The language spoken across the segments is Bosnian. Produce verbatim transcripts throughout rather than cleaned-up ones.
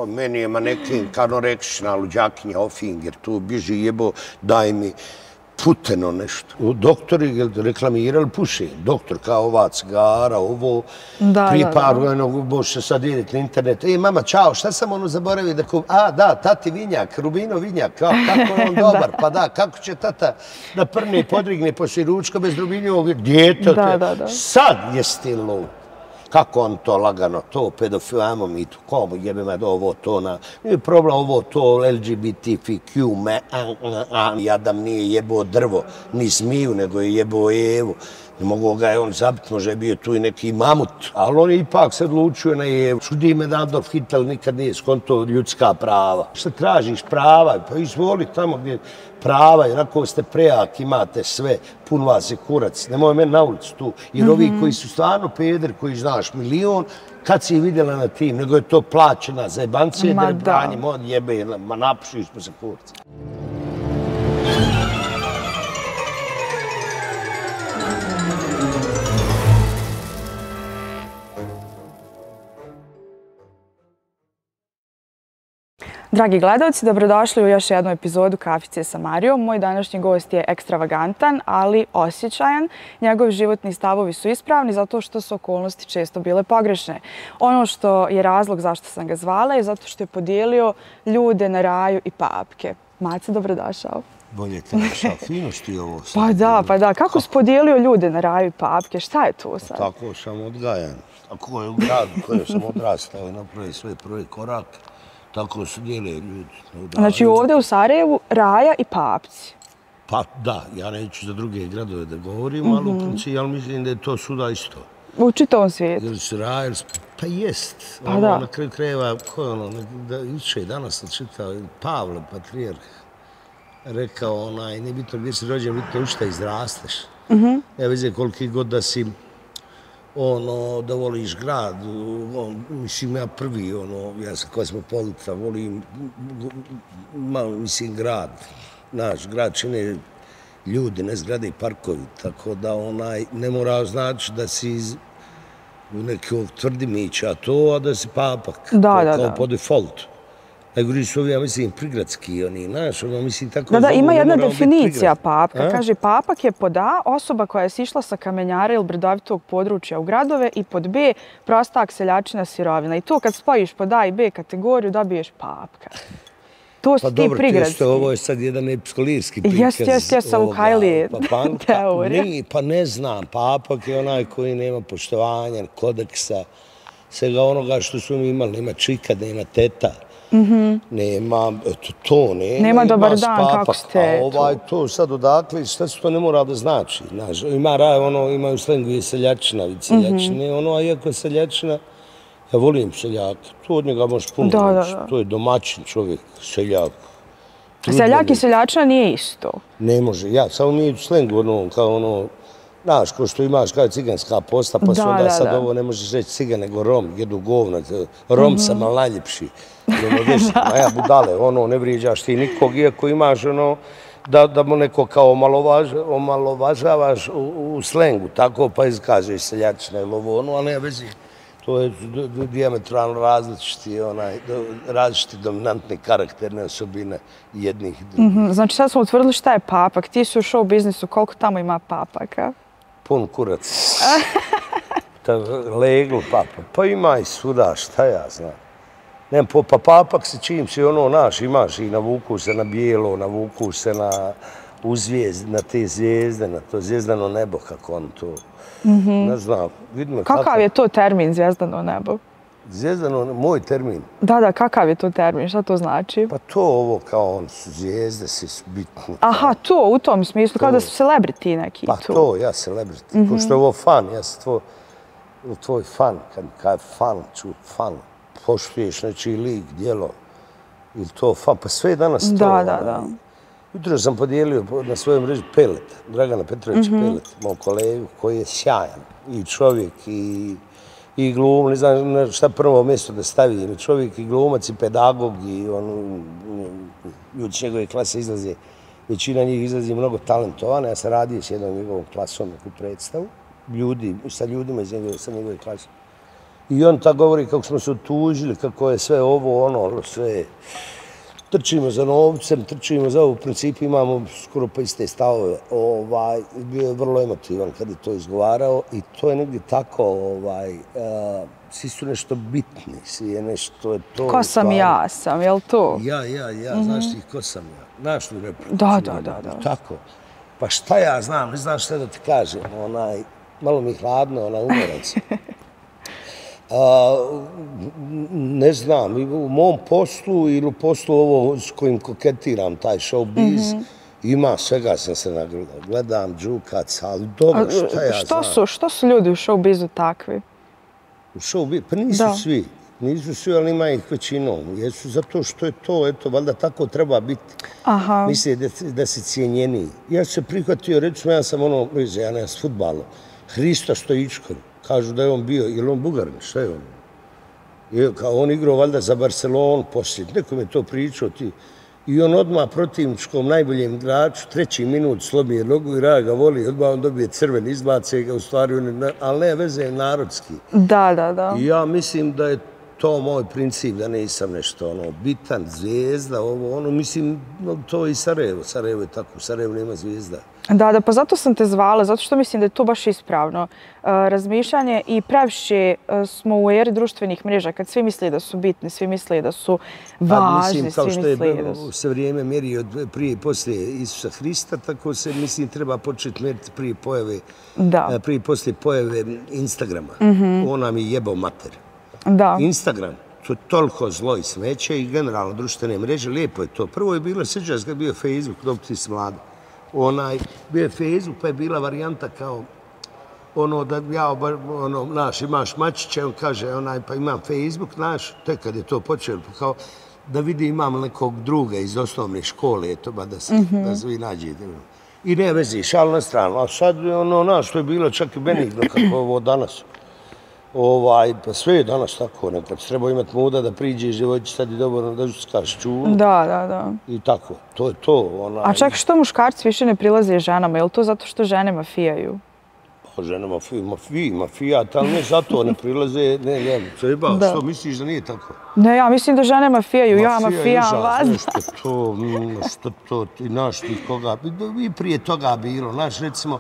pa meni je manekin kanorekšna luđakinja Ofinger, tu bježi jebo, daj mi puteno nešto. Doktori reklamirali pušenje. Doktor kao ova cigara, ovo, priparujeno, možete sad vidjeti na internetu. E, mama, čao, šta sam ono zaboravio da kup... A, da, tati vinjak, Rubino vinjak, kako je on dobar, pa da, kako će tata da prne i podrigne poslije ručka bez Rubinjevog djeteta. Sad je stil lov. Kako on to lagano, to pedofil, ajmo mi tu, komu jebima da ovo to na... Nije problem ovo to L G B T Q, me, Adam nije jebo drvo, ni smiju, nego je jebo Evu. Ne mogu ga je on zabiti, može je bio tu i neki mamut, ali on je ipak se odlučio na Evu. Čudi me da Adolf Hitler nikad nije skonto ljudska prava. Šta tražiš prava? Pa izvoli tamo gdje prava, jednako ste prejak, imate sve, pun vas je kurac. Nemoj meni na ulicu tu, jer ovi koji su stvarno peder, koji znaš milion, kad si ih vidjela na tim, nego je to plaćena za jebancije, da je branje, mod jebe, ma napušiš smo se kurca. Dragi gledalci, dobrodošli u još jednu epizodu Kafice sa Marijom. Moj današnji gost je ekstravagantan, ali osjećajan. Njegovi životni stavovi su ispravni zato što su okolnosti često bile pogrešne. Ono što je razlog zašto sam ga zvala je zato što je podijelio ljude na raju i papke. Mace, dobrodošao. Bolje te našao, fino što je ovo. Pa da, pa da. Kako si podijelio ljude na raju i papke? Šta je tu sad? Tako sam odgajan. Tako je u gradu kojem sam odrastao i napravio sve prvi korak. Tako su dijele ljudi. Znači ovdje u Sarajevu raja i papci. Pa da, ja neću za druge gradove da govorim, ali u principu ja mislim da je to svuda isto. U čitavom svijetu. Jer su raja, pa jest. Na kraju krajeva, ko je ono, iće danas sam čitao, Pavle, patrijarh, rekao onaj, nije bitno gdje si rođen, bitno u šta izrasteš. Ja vidim koliki god da si ono, da voliš grad, mislim, ja prvi, ono, ja sam kozmopolita, volim, mislim, grad, naš grad čine ljudi, ne zgrade i parkovi, tako da, onaj, ne mora znači da si iz nekog tvrdimića to, a da si papak, kao po defaultu. Nego su ovi, ja mislim, prigradski, oni, znaš, ono, mislim, tako... Da, da, ima jedna definicija papka. Kaže, papak je pod A, osoba koja je sišla sa kamenjara ili brdovitog područja u gradove i pod B, prostak, seljačina, sirovina. I to kad spojiš pod A i B kategoriju, dobiješ papka. To su ti prigradski. Pa dobro, ovo je sad jedan epskolirski prikaz. Jes, jes, jes, ali Kajlije teorije. Pa ne znam, papak je onaj koji nema poštovanja, kodeksa, svega onoga što su mi imali. Nema čika, nema teta. Nema, eto to, nema dobar dan, kako ste, a ovaj to sad odakle, šta se to ne mora da znači, znaš, ima raj, ono, ima u slengu i seljačina, vid seljačine, ono, a iako je seljačina, ja volim seljaka, to od njega možeš puno reći, to je domaćin čovjek, seljak. Seljak i seljačina nije isto. Ne može, ja, samo mi u slengu, ono, kao ono, znaš, ko što imaš kao ciganska posta, pa su onda sad ovo ne možeš reći cigan, nego Rom, jedu govna, Rom sam, ali najljepši. A ja budale, ono, ne vrijeđaš ti nikog, iako imaš ono, da mu neko kao omalovažavaš u slengu, tako pa izkažeš seljačina ili ovo, ono, ali ne vezi. To je diametralno različiti, različiti dominantne karakterne osobine jednih i drugih. Znači sad smo utvrdili šta je papak, ti si u show biznisu, koliko tamo ima papaka? Pun kurac. Leglo papa, pa ima i svuda, šta ja znam. Ne, pa papak se čim si ono naš, imaš i navuku se na bijelo, navuku se na uzvijezd, na te zvijezde, na to zvijezdano nebo, kako on to, ne znam, vidimo kako... Kakav je to termin, zvijezdano nebo? Zvijezdano, moj termin. Da, da, kakav je to termin, šta to znači? Pa to ovo kao on su zvijezde, si bitni. Aha, to, u tom smislu, kao da su celebrity neki tu. Pa to, ja celebrity, ko što je ovo fan, ja sam tvoj fan, kad je fan, ču fan. Poštuješ nečiji lik, djelo, ili to, pa sve je danas to. Da, da, da. Jutro sam podijelio na svojoj mreži Pelet, Dragana Petrovića Pelet, moj kolegu koji je sjajan, i čovjek, i glum, ne znam šta prvo mjesto da stavim, i čovjek, i glumac, i pedagog, i ljudi s njegove klase izlaze, većina njih izlazi mnogo talentovana, ja sam radio s jednom njegovom klasom neku predstavu, ljudi, sa ljudima iz njegove klase. I on tako govori kako smo se otužili, kako je sve ovo, ono, sve... Trčimo za novcem, trčimo za ovo, u principu imamo skoro pa iste stavove. Ovaj, bio je vrlo emotivan kad je to izgovarao i to je negdje tako, ovaj, uh, svi su nešto bitni, svi je nešto, je to... Ko sam ja sam, jel to? Ja, ja, ja, mm-hmm. Znaš ti ko sam ja? Znaš tu repliku? Da, da, da, da. Tako. Pa šta ja znam, ne znaš šta da ti kažem, onaj, malo mi hladno, onaj umorac. A, ne znam, u mom poslu ili u poslu ovo s kojim koketiram, taj showbiz, mm-hmm. ima svega sam se nagledao. Gledam džukac, ali dobro, šta ja što znam. Su, što su ljudi u showbizu takvi? U showbizu? Pa nisu da. svi. Nisu svi, ali ima ih većinom. Jesu zato što je to, eto, valjda tako treba biti. Aha. Misle da, da si cijenjeniji. Ja se prihvatio, recimo, ja sam ono, ja ne s fudbalom, Hristo Stojičko. Kažu da je on bio, je li on Bugarin, šta je on? Je, kao on igrao valjda za Barcelonu poslije, neko mi je to pričao ti. I on odmah protivničkom najboljem igraču, treći minut slomije nogu i Raja ga voli, odmah on dobije crven, izbace ga, u stvari, on je, ali ne veze je narodski. Da, da, da. I ja mislim da je to moj princip, da nisam nešto ono, bitan, zvijezda, ovo, ono, mislim, to i Sarajevo, Sarajevo je tako, Sarajevo nema zvijezda. Da, da, pa zato sam te zvala, zato što mislim da je to baš ispravno. Uh, razmišljanje i previše uh, smo u eri društvenih mreža, kad svi misle da su bitni, svi misle da su važni, mislim, kao svi što misle je da su... se vrijeme meri od prije i poslije Isusa Hrista, tako se, mislim, treba početi mjeriti prije pojave, da. prije i poslije pojave Instagrama. Mm-hmm. On nam je jebao mater. Da. Instagram, to je toliko zlo i smeće i generalno društvene mreže, lijepo je to. Prvo je bilo, sjećaš kad je bio Facebook, dok ti si mlada. Onaj, bio je Facebook, pa je bila varijanta kao ono da ja, ono, naš, imaš mačiće, on kaže, onaj, pa imam Facebook, naš, tek kad je to počelo, pa kao da vidi imam nekog druga iz osnovne škole, eto, ba da se, mm-hmm. da se vi nađete. I ne vezi, šal na stranu, a sad, ono, naš, to je bilo čak i benigno, kako ovo danas. Ovaj, pa sve je danas tako, nekad treba imati muda da priđe živoći, sad je dobro da skaš čulu. Da, da, da. I tako, to je to. Onaj... A čak što muškarci više ne prilaze ženama, je li to zato što žene mafijaju? Pa žene mafij, mafij, mafijat, ali ne zato ne prilaze, ne, ne, treba, da. Što misliš da nije tako? Ne, ja mislim da žene mafijaju, Mafija ja mafijam vas. Nešto to, što to, ti naš ti koga, i prije toga bilo, naš recimo,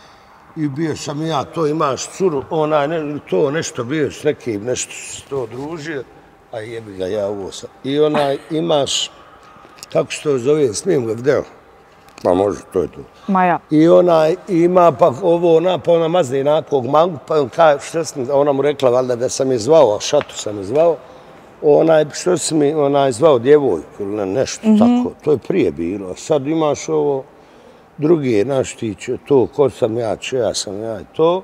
i bio sam ja, to imaš curu, onaj, ne, to nešto bio s nekim, nešto se to družio, a jebi ga ja ovo sam. I onaj, imaš, kako se to zove, smijem ga video? Ma može, to je to. Ma ja. I onaj, ima pa ovo, ona, pa ona mazne inakog mangu, pa on kaže, što sam, ona mu rekla, valjda da sam je zvao, a šatu sam je zvao, onaj, što sam mi, onaj, zvao djevojku ili nešto mm-hmm. tako, to je prije bilo. A sad imaš ovo, drugi, znaš ti će to, ko sam ja, čija sam ja i to.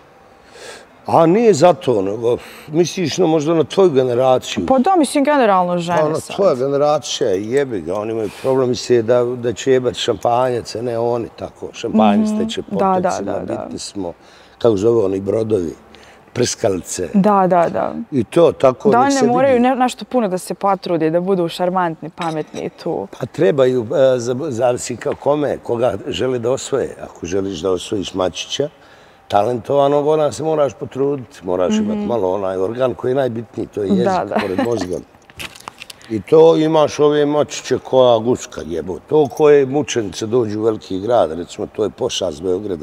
A nije zato, nego misliš no, možda na tvoju generaciju. Pa da, mislim generalno žene pa, sad. Tvoja generacija jebi ga, oni imaju problem misle da, da će jebati šampanjace, ne oni tako. Šampanjac mm-hmm. teče potocima, da, da, da, bitni smo, kako zove oni brodovi, prskalice. Da, da, da. I to tako da nek se ne moraju vidi. nešto puno da se potrude, da budu šarmantni, pametni i tu. Pa trebaju, zavisi kao kome, koga žele da osvoje. Ako želiš da osvojiš mačića, talentovanog, ona se moraš potruditi, moraš mm-hmm. imati malo onaj organ koji je najbitniji, to je jezik, da, da. Pored mozga. I to imaš ove mačiće koja guska jebo. To koje mučenice dođu u veliki grad, recimo to je pošast Beograda.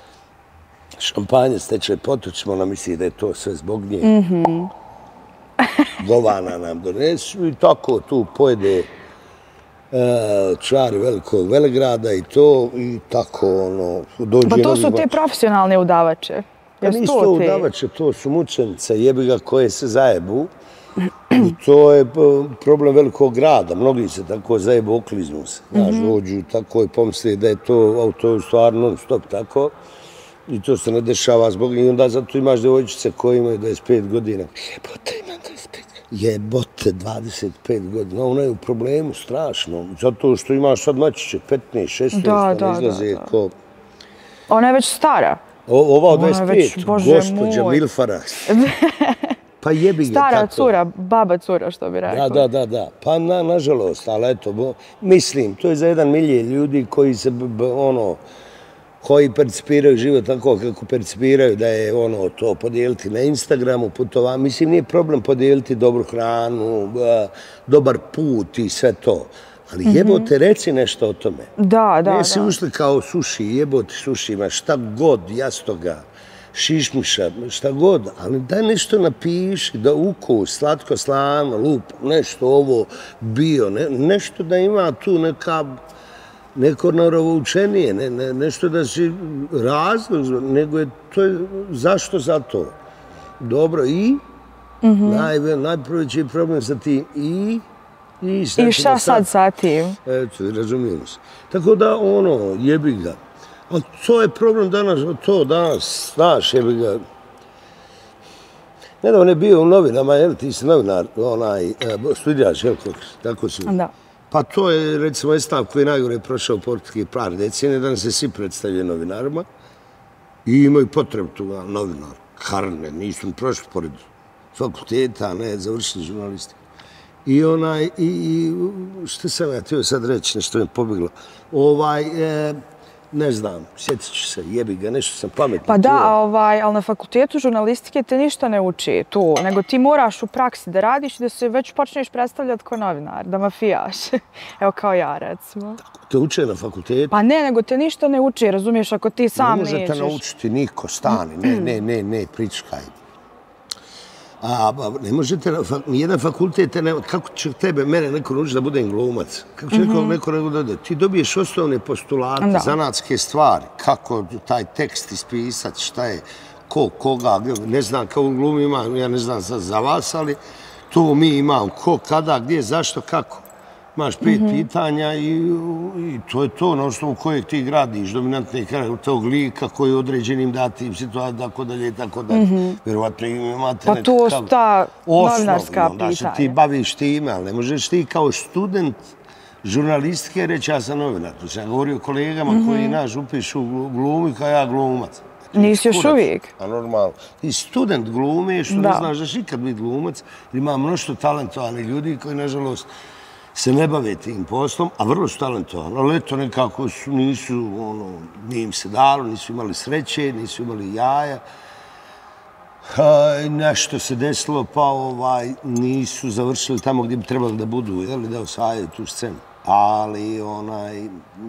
Šampanjac teče potocima, ona misli da je to sve zbog nje. Mm-hmm. Govana nam donesu i tako tu pojede čari velikog velegrada i to, i tako, ono, dođe... Pa to su te profesionalne udavače. Pa nisu to udavače, to su mučenice, jebi ga koje se zajebu. I to je problem velikog grada. Mnogi se tako zajebu, okliznu se. Znaš, dođu tako i pomisli da je to auto stvarno non stop tako. I to se ne dešava zbog... I onda zato imaš djevojčice koje imaju dvadeset pet godina. Jebote, ima dvadeset pet godina. Jebote, dvadeset pet godina. Ona je u problemu strašno. Zato što imaš sad mačiće petnaest, šesnaest, da, da, izlaze da, da. Ko... Ona je već stara. O, ova od dvadeset pet, gospođa Milfara. Pa jebi je stara tako. Cura, baba cura, što bi rekao. Da, da, da, da. Pa na, nažalost, ali eto, bo, mislim, to je za jedan milije ljudi koji se, b, b, ono, koji percipiraju život tako kako percipiraju, da je ono to podijeliti na Instagramu, putovanje. Mislim, nije problem podijeliti dobru hranu, dobar put i sve to. Ali jebote, reci nešto o tome. Da, da, Ne si da. ušli kao suši, jebote suši, ima šta god, jastoga, šišmiša, šta god, ali daj nešto napiši, da ukus, slatko, slano, lup, nešto ovo bio, ne, nešto da ima tu neka, neko naravoučenije, ne, ne, nešto da si razlog, nego je to je, zašto za to? Dobro, i mm-hmm. naj, najprveći problem sa tim i I, I šta sad sa tim? Eto, razumijemo se. Tako da, ono, jebi ga. A to je problem danas, to danas, znaš, jebi ga. Nedavno je bio u novinama, jel, ti si novinar, onaj, studiraš, jel, tako si. Da. Pa to je, recimo, stav koji najgore je prošao portugijski par decenije, danas se svi predstavljaju novinarima i imaju potrebu tu novinar. Karne, nisu prošli pored fakulteta, ne, završili žurnalistiku. I onaj, i, i što sam ja htio sad reći, nešto mi je pobjeglo, ovaj, e, ne znam, sjetit ću se, jebi ga, nešto sam pametno. Pa da, ovaj, ali na fakultetu žurnalistike te ništa ne uči tu, nego ti moraš u praksi da radiš i da se već počneš predstavljati kao novinar, da mafijaš. Evo kao ja, recimo. Te uče na fakultetu? Pa ne, nego te ništa ne uči, razumiješ, ako ti sam nećeš. Ne možete naučiti niko, stani, ne, ne, ne, ne, pričkaj. A ne možete, nijedan fakultet, kako će tebe, mene neko naučiti da budem glumac? Kako će neko, neko da da? Ti dobiješ osnovne postulate, zanatske stvari, kako taj tekst ispisati, šta je, ko, koga, ne znam, kao u glumi ima, ja ne znam za vas, ali to mi imamo, ko, kada, gdje, zašto, kako. Imaš pet pitanja i, i to je to na osnovu kojeg ti gradiš, dominantne karaktere tog lika koji je određenim datim situacijama, tako dalje i tako dalje. Vjerovatno imate pa to su ta novinarska pitanja. Da se ti baviš time, ali ne možeš ti kao student žurnalistike reći ja sam novinar. To sam govorio kolegama koji naš upišu glumi kao ja glumac. Nisi još uvijek. A normalno. Ti student glume, što ne znaš da će ikad biti glumac, ima mnoštvo talentovanih ljudi koji, nažalost, se ne bave tim poslom, a vrlo su talentovani. Ali eto, nekako su, nisu, ono, nije im se dalo, nisu imali sreće, nisu imali jaja. Nešto se desilo, pa ovaj, nisu završili tamo gdje bi trebali da budu, jel, da osvajaju tu scenu. Ali, onaj,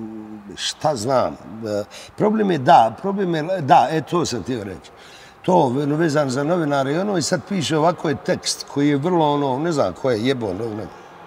šta znam, problem je da, problem je, da, e, to sam htio reći. To, vezan za novinare i ono, i sad piše ovako je tekst koji je vrlo, ono, ne znam ko je jebo, ne,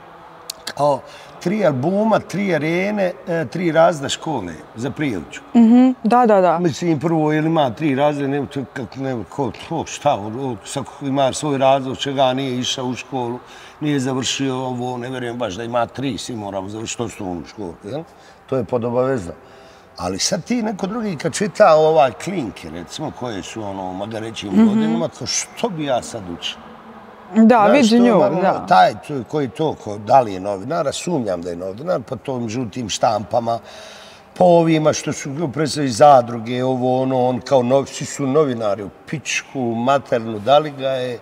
kao tri albuma, tri arene, tri razne škole za Prijeviću. Da, da, da. Mislim, prvo, ili ima tri razne, ne, ne, ko, to, šta, ima svoj razlog čega nije išao u školu, nije završio ovo, ne vjerujem baš da ima tri, svi moramo završiti osnovnu školu, jel? To je podobavezno. Ali sad ti neko drugi kad čita ovaj klinke, recimo, koje su ono, magarećim godinama, kao što bi ja sad učio? Da, vidi nju, da. Taj koji to, da li je novinar, sumnjam da je novinar, po tom žutim štampama, po ovima što su predstavili zadruge, ovo, ono, on kao svi su novinari u pičku, maternu, da li ga je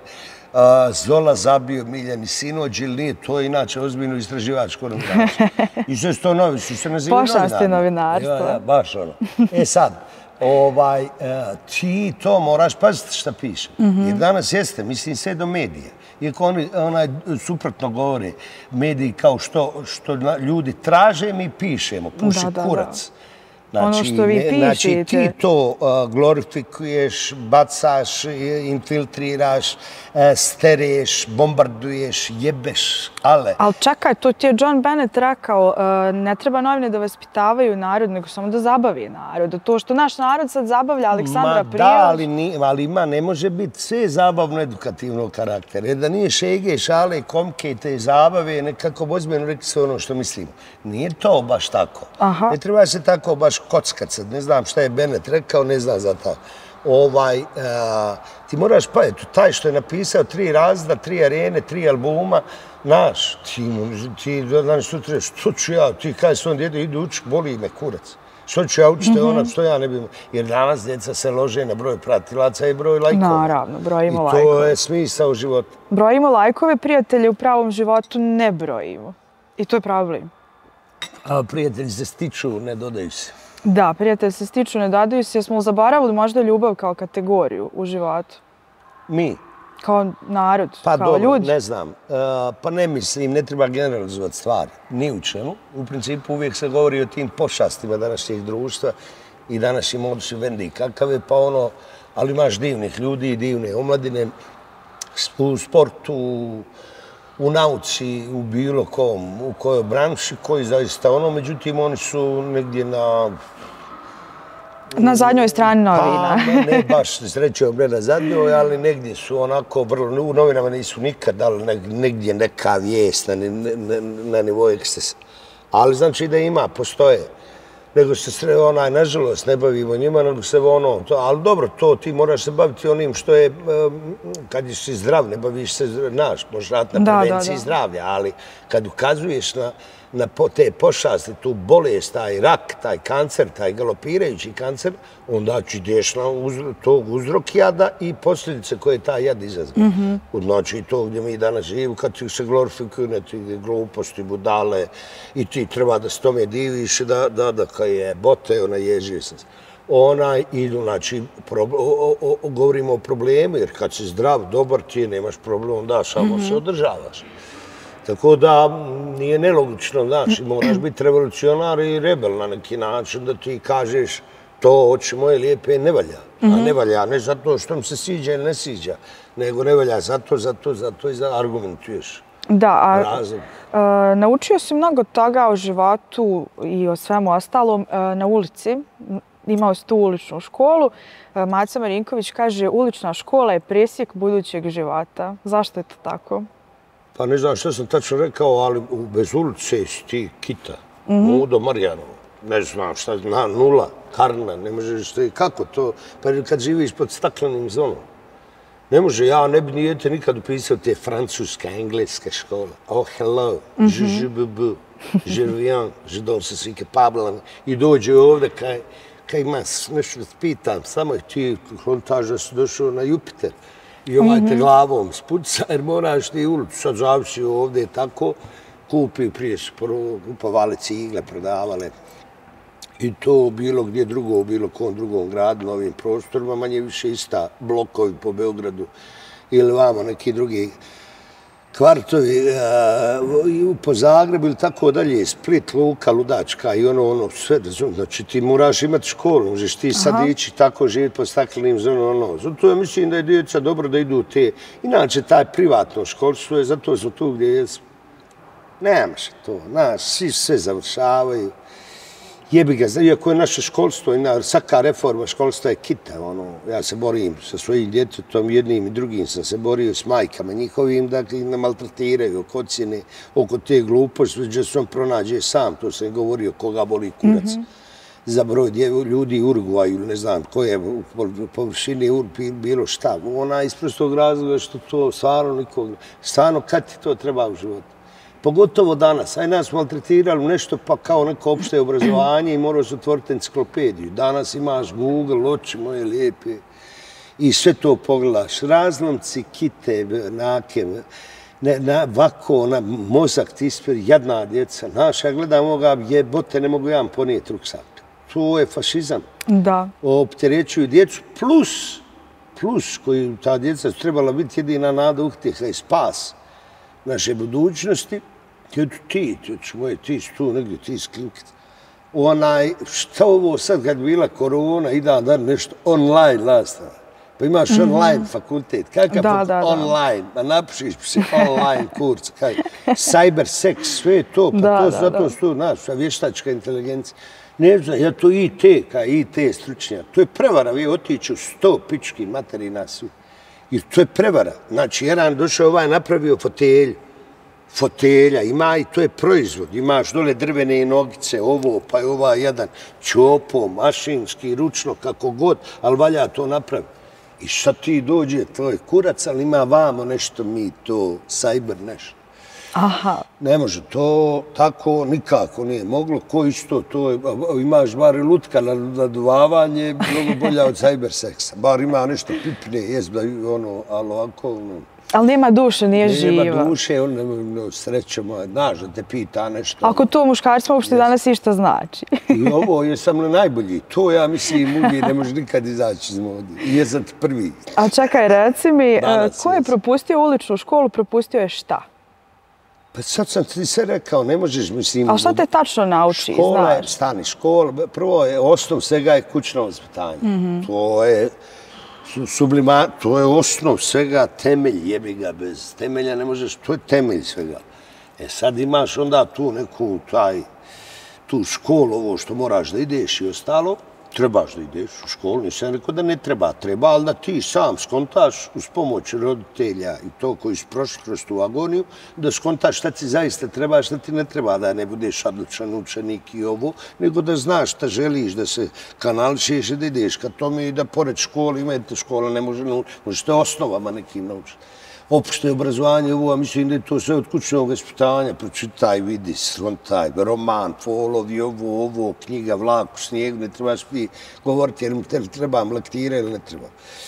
Zola zabio Miljani sinoć ili nije, to je inače ozbiljno istraživačko novinarstvo. I sve su to novi, su se nazivaju novinari. Pošasti novinarstvo. Ja, baš ono. E sad, ovaj, ti to moraš paziti šta piše. Jer danas jeste, mislim, sve do medije. Iako oni onaj suprotno govore, mediji kao što, što ljudi traže, mi pišemo, puši kurac. Znači, ono što vi pišete. Znači, ti to uh, glorifikuješ, bacaš, infiltriraš, uh, stereš, bombarduješ, jebeš, ale... Ali čekaj, to ti je John Bennett rekao, uh, ne treba novine da vaspitavaju narod, nego samo da zabavi narod. To što naš narod sad zabavlja Aleksandra Prijevića... Ma da, ali, ni, ali ima, ne može biti sve zabavno-edukativnog karaktera. Jer da nije šege, šale, komke i te zabave, nekako ozbiljno rekli sve ono što mislimo. Nije to baš tako. Aha. Ne treba se tako baš kockat sad, ne znam šta je Bennett rekao, ne znam za to. Ovaj, ti moraš, pa eto, taj što je napisao tri razda, tri arene, tri albuma, naš, ti, ti danas sutra, što ću ja, ti kaj svom djedu idu učiti, boli me kurac. Što ću ja učiti ono, što ja ne bi... Jer danas djeca se lože na broj pratilaca i broj lajkova. Naravno, brojimo lajkove. I to lajkove. je smisao života. Brojimo lajkove, prijatelje u pravom životu ne brojimo. I to je problem. A prijatelji se stiču, ne dodaju se. Da, prijatelji se stiču, ne dadaju se. Jesmo li zaboravili možda ljubav kao kategoriju u životu? Mi? Kao narod, pa, kao dobro, ljudi? Ne znam. Uh, pa ne mislim, ne treba generalizovati stvari. Ni u čemu. U principu uvijek se govori o tim pošastima današnjeg društva i današnji modus vendi kakave, pa ono, ali imaš divnih ljudi i divne omladine u sportu, u nauci, u bilo kom, u kojoj branši, koji zaista ono, međutim oni su negdje na... Na zadnjoj strani novina. Pa, ne baš srećom, ne na zadnjoj, ali negdje su onako, vrlo, u novinama nisu nikad dali negdje neka vijest na, na, na nivou ekstasa. Ali znači da ima, postoje. Nego se sve onaj, nažalost, ne bavimo njima, nego se ono, to, ali dobro, to ti moraš se baviti onim što je, kad si zdrav, ne baviš se, znaš, možeš raditi na prevenciji zdravlja, ali kad ukazuješ na, na te pošasti, tu bolest, taj rak, taj kancer, taj galopirajući kancer, onda ću ideš na uzro, tog uzrokjada i posljedice koje taj jad izazva. Mm-hmm. Znači to gdje mi danas živimo, kad ti se glorifikuju neke gluposti, budale i ti treba da se tome diviš, da, da, da kad je bote, ona ježio sam se. Onaj idu, znači, pro, o, o, o, govorimo o problemu, jer kad si zdrav, dobar ti je, nemaš problem, onda samo mm-hmm. se održavaš. Tako da nije nelogično, znači, moraš biti revolucionar i rebel na neki način da ti kažeš to oči moje lijepe ne valja. Mm-hmm. A ne valja ne zato što mi se sviđa ili ne sviđa, nego ne valja zato, zato, zato i za argumentuješ. Da, a, a naučio si mnogo toga o životu i o svemu ostalom a, na ulici. Imao si tu uličnu školu. A, Maca Marinković kaže ulična škola je presjek budućeg života. Zašto je to tako? Pa ne znam što sam tačno rekao, ali bez ulice si ti kita. Mm-hmm. Mudo Marjanovo. Ne znam šta, na nula, karna, ne možeš ti, kako to? Pa kad živiš pod staklenim zonom. Ne može, ja ne bi nijete nikad upisao te francuske, engleske škole. Oh, hello, mm-hmm. je, je, bu, bu, je viens, je donne se svi capable. I dođe ovdje kaj, kaj ima nešto da pitam, samo ti kontaž da si došao na Jupiter. I ovaj te glavom spuca, jer moraš ti ulicu, sad zavisi ovdje tako, kupi prije su kupovali cigle, prodavale. I to bilo gdje drugo, u bilo kom drugom gradu, na ovim prostorima, manje više ista blokovi po Beogradu ili vamo neki drugi kvartovi uh, po Zagrebu ili tako dalje, Split, Luka, Ludačka i ono, ono, sve, znači ti moraš imati školu, možeš ti sad Aha. ići tako živjeti po staklenim zonom, ono. Zato ja mislim da je djeca dobro da idu te, inače taj privatno školstvo je, zato su tu gdje jesu. Nemaš to, znaš, svi sve završavaju. Jebi ga, iako je naše školstvo, svaka reforma školstva je kita, ono, ja se borim sa svojim djetetom, jednim i drugim sam se borio s majkama njihovim, dakle, ne maltretiraju oko ocjene, oko te gluposti, gdje se on pronađe sam, to sam govorio, koga boli kurac. Mm-hmm. Za broj ljudi u Urugvaju, ne znam, koje u površini bilo šta, ona iz prostog razloga što to stvarno nikog, stvarno kad ti to treba u životu. Pogotovo danas. Aj nas maltretirali nešto pa kao neko opšte obrazovanje i morao se otvoriti enciklopediju. Danas imaš Google, oči moje lijepe i sve to pogledaš. Razlomci, kite, nake, ne, na, vako, na mozak ti isperi, jadna djeca. Znaš, ja gledam ovoga, jebote, ne mogu ja ponijeti ruksak. To je fašizam. Da. Opterećuju djecu plus, plus koji ta djeca su trebala biti jedina nada, utjeha i spas naše budućnosti. Ti, ti, ti, ti su tu negdje, ti sklinkati. Onaj, šta ovo sad kad bila korona, i da, da, nešto online nastava. Pa imaš mm-hmm. online fakultet. Kakav da, da, online? Da. Napišiš si online kurs. Kaj? Cyber sex, sve to. Pa da, to da, zato su tu, znaš, vještačka inteligencija. Ne znam, ja to I T, kaj I T stručnjak. To je prevara, vi otiću sto pički materina svi. Jer to je prevara. Znači, jedan došao ovaj napravio fotelju. Fotelja ima i to je proizvod. Imaš dole drvene nogice, ovo, pa je ovaj jedan čopo, mašinski, ručno, kako god, ali valja to napraviti. I šta ti dođe, to je kurac, ali ima vamo nešto mi to, sajber nešto. Aha. Ne može, to tako nikako nije moglo. Ko isto, to je, imaš bar lutka na naduvavanje, mnogo bolja od cyber seksa. Bar ima nešto pipne, jest da ono, ali ovako, ono. Ali nema duše, nije živa. Nema duše, on sreće moja, znaš da te pita nešto. Ako to muškarcima uopšte danas išta znači. I ovo je samo najbolji. To ja mislim uvijek ne može nikad izaći iz mode. I je sad prvi. A čekaj, reci mi, ko je propustio uličnu školu, propustio je šta? Pa sad sam ti sve rekao, ne možeš, mislim... Ali šta te tačno nauči, škola znaš? Je, stani, škola, prvo je osnov svega je kućno vaspitanje. To je sublima, to je osnov svega, temelj, jebi ga, bez temelja ne možeš, to je temelj svega. E sad imaš onda tu neku, taj, tu školu, ovo što moraš da ideš i ostalo, trebaš da ideš u školu, nisam rekao da ne treba, treba, ali da ti sam skontaš uz pomoć roditelja i to koji su prošli kroz tu agoniju, da skontaš šta ti zaista treba, šta ti ne treba, da ne budeš odličan učenik i ovo, nego da znaš šta želiš, da se kanališeš i da ideš ka tome i da pored škole, imate škola, ne može naučiti, možete osnovama nekim naučiti. Opšte obrazovanje, ovo, a mislim da je to sve od kućnog vaspitanja, pročitaj, vidi, skontaj, roman, folovi, ovo, ovo, knjiga, vlak u snijegu, ne trebaš ti govoriti jer mi trebam lektire ili ne trebam.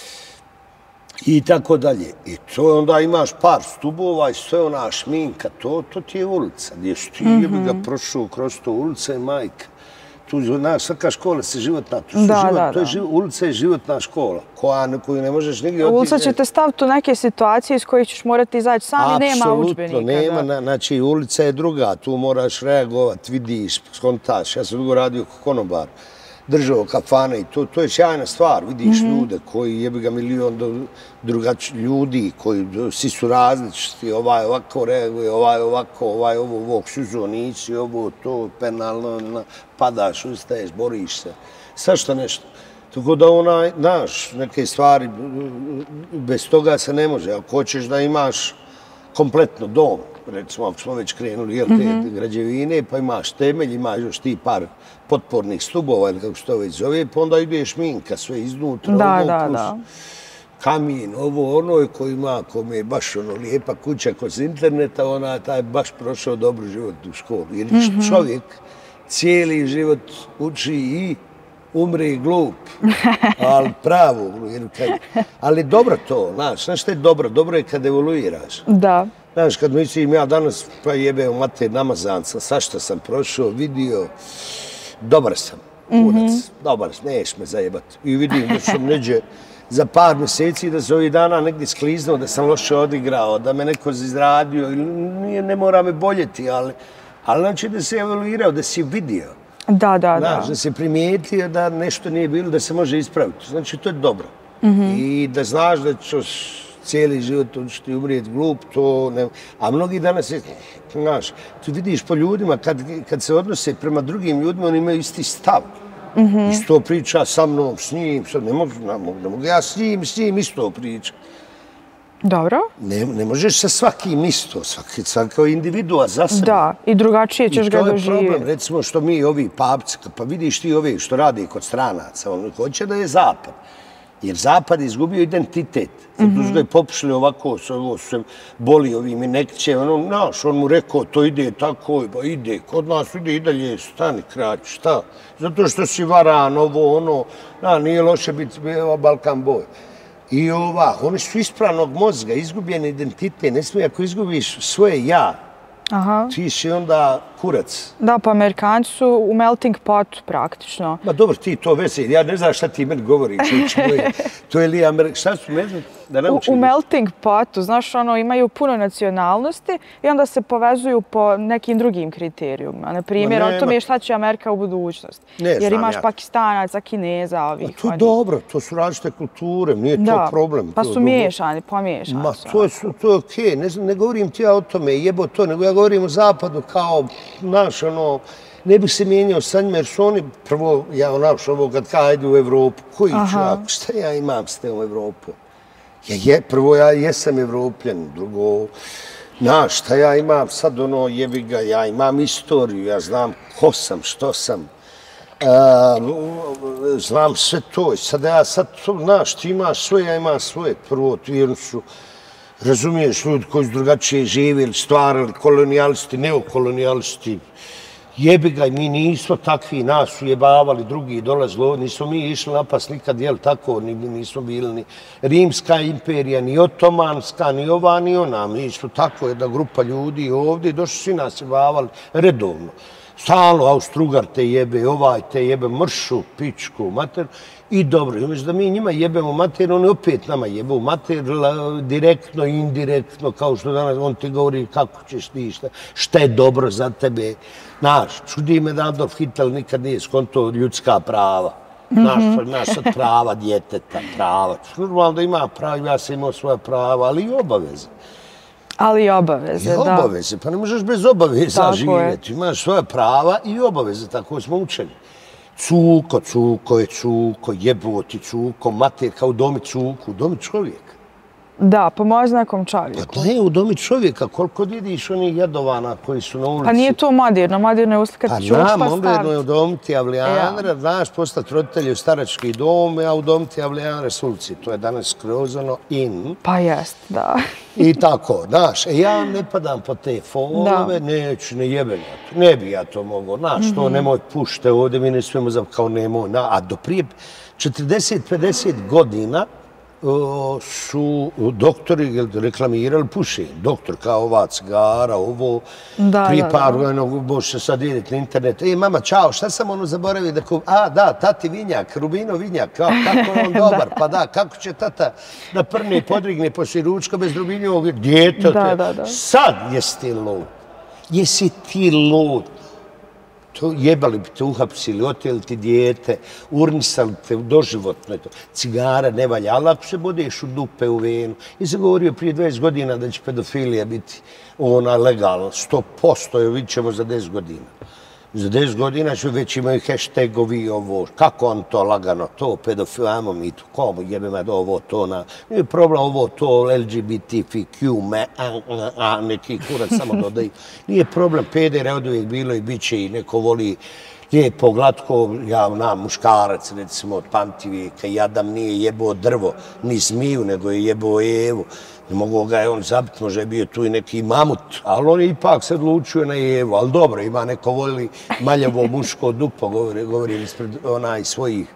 I tako dalje. I to onda imaš par stubova i sve ona šminka, to, to ti je ulica. Gdje su ti jebi ga prošao kroz to ulica i majka. Tu, znaš, svaka škola se životna, tu su Da, život, da, to je da. živ- ulica je životna škola, koja, na koju ne možeš nigdje otići. Ulica će te staviti u neke situacije iz kojih ćeš morati izaći sam i nema udžbenika. Apsolutno, nema, da. na- znači ulica je druga, tu moraš reagovat, vidiš, skontaš. Ja sam dugo radio kao konobar, držao kafane i to, to je sjajna stvar, vidiš ljude koji jebi ga milion do, drugačiji ljudi koji do- svi su različiti, ovaj ovako reaguje, ovaj ovako, ovaj ovo, ovo, suzo nisi, ovo, to, penalno, na- padaš, ustaješ, boriš se, svašta nešto. Tako da onaj, znaš, neke stvari, bez toga se ne može. Ako hoćeš da imaš kompletno dom, recimo ako smo već krenuli, jel, te građevine, pa imaš temelj, imaš još ti par potpornih stubova, ili kako se to već zove, pa onda ide šminka, sve iznutra, Da, ovo, da, plus da. kamin, ovo, ono ko ima, kome je baš ono lijepa kuća kod interneta, ona taj baš prošao dobru životnu školu. Jer čovjek cijeli život uči i umre glup, ali pravo. Jer kad, ali dobro to, znaš, znaš što je dobro? Dobro je kad evoluiraš. Da. Znaš, kad mislim ja danas, pa jebeo mater namazanca, svašta sam prošao, vidio, dobar sam, kunac, dobar sam, neš me zajebati. I vidim da sam neđe za par mjeseci da se ovih dana negdje skliznuo, da sam loše odigrao, da me neko izradio, ili nije, ne mora me boljeti, ali, ali znači da se evoluirao, da si vidio. Da, da, Znaš, da. da se primijetio da nešto nije bilo, da se može ispraviti. Znači, to je dobro. I da znaš da ćeš cijeli život učiti umrijeti glup, to ne... A mnogi danas, je, znaš, tu vidiš po ljudima, kad, kad se odnose prema drugim ljudima, oni imaju isti stav. Isto priča sa mnom, s njim, sad ne mogu, ne mogu, ne mogu ja s njim, s njim isto pričam. Dobro. Ne, ne možeš sa svakim isto, svaki, svaka individua za sebe. Da, i drugačije ćeš I ga to je problem, doživjeti. recimo što mi ovi papci, pa vidiš ti ove što radi kod stranaca, on hoće da je zapad. Jer zapad je izgubio identitet. Zato su ga je popušli ovako, ovo se boli ovim inekcijama, ono, znaš, on mu rekao, to ide tako, pa ide, kod nas ide i dalje, stani krać, šta? Zato što si varan, ovo, ono, na, nije loše biti Balkan Boy. I ova, oni su ispravnog mozga, izgubljen identitet, ne smije, ako izgubiš svoje ja, Aha. ti si onda kurac. Da, pa Amerikanci su u melting potu praktično. Ma dobro, ti to veze, ja ne znam šta ti meni govoriš, to je, to je li Amerika, šta su, ne znam, da U, naučim. u melting potu, znaš, ono, imaju puno nacionalnosti i onda se povezuju po nekim drugim kriterijumima. Na primjer, Ma o nema- tome je šta će Amerika u budućnosti. Ne Jer znam imaš ja. Pakistanaca, Kineza, ovih. To je onih. dobro, to su različite kulture, nije Da, to problem. pa to su dobro. miješani, pomiješani Ma su. to je, su- to je okej, ne, znam, ne govorim ti ja o tome, jebo to, nego ja govorim o zapadu kao, znaš, ono, ne bih se mijenjao sa njima, jer su oni, prvo, ja onaš ovo kad ka ajde u Evropu, koji ću ja, šta ja imam s te u Evropu? Ja je, prvo, ja jesam Evropljan, drugo, znaš, šta ja imam sad, ono, jebi ga, ja imam istoriju, ja znam ko sam, što sam, a, znam sve to, i sad ja sad, to, znaš, ti imaš svoje, ja imam svoje, prvo, ti su, razumiješ, ljudi koji su drugačije živjeli, stvarali, kolonijalisti, neokolonijalisti, jebi ga, mi nismo takvi, nas su jebavali, drugi dolazili, nismo mi išli napast nikad, jel tako, ni, nismo bili ni Rimska imperija, ni Otomanska, ni ova, ni ona, mi smo tako jedna grupa ljudi ovdje, došli svi nas jebavali redovno. Stalno Austrougar te jebe, ovaj te jebe, mršu, pičku, mater. I dobro, i umjesto da mi njima jebemo mater, oni opet nama jebu mater, direktno, indirektno, kao što danas on ti govori kako ćeš ti, šta, šta je dobro za tebe. Znaš, čudi me da Adolf Hitler nikad nije skonto ljudska prava. Znaš, naš sad prava djeteta, prava. Normalno da ima prava, ja sam imao svoja prava, ali i obaveze. Ali i obaveze, da. I obaveze, pa ne možeš bez obaveza živjeti. Imaš svoja prava i obaveze, tako smo učeni. Cuko, cuko je cuko, jeboti cuko, materka, udomi cuku, udomi čovjek. Da, pomoć nekom čovjeku. Pa ne, udomi čovjeka, koliko vidiš onih jadovana koji su na ulici. Pa nije to moderno, moderno je uslikati čuk pa staviti. Pa nam, moderno je udomiti avlijanera, znaš, postati roditelji u starački dom, a udomiti avlijanera s ulici. To je danas skroz ono in. Pa jest, da. I tako, znaš, e, ja ne padam po te folove, neću, ne jebem ja to, ne bi ja to mogao, znaš, to nemoj pušte ovdje, mi ne smijemo za, kao nemoj, na, a do prije četrdeset pedeset godina su doktori reklamirali pušenje. Doktor kao ova cigara, ovo, prije par godina, možete sad vidjeti na internetu. E, mama, čao, šta sam ono zaboravio da kup... A, da, tati vinjak, Rubino vinjak, kao, kako je on dobar, pa da, kako će tata da prne i podrigne poslije ručka bez Rubinjevog djeteta. Sad jesi ti lud. Jesi ti lud. To jebali bi te, uhapsili, oteli ti dijete, urnisali te doživotno. Cigara ne valja, ali ako se bodeš u dupe, u venu. I se govorio prije dvadeset godina da će pedofilija biti ona legalna. sto posto je, vidit ćemo za deset godina. Za deset godina ću već imaju hashtagovi ovo. Kako on to lagano, to pedofil, ajmo mi tu, komu jebima da ovo to na... Nije problem ovo to L G B T Q, me, a, a, a, neki kurac samo dodaju. Nije problem, pedere od uvijek bilo i bit će i neko voli lijepo, glatko, ja nam muškarac, recimo od pamtivijeka, Jadam nije jebao drvo, ni zmiju, nego je jebao Evu. Ne mogu ga je on zabiti, može je bio tu i neki mamut, ali on je ipak se odlučio na Evu, ali dobro, ima neko voli maljavo muško dupo, govorim ispred onaj svojih,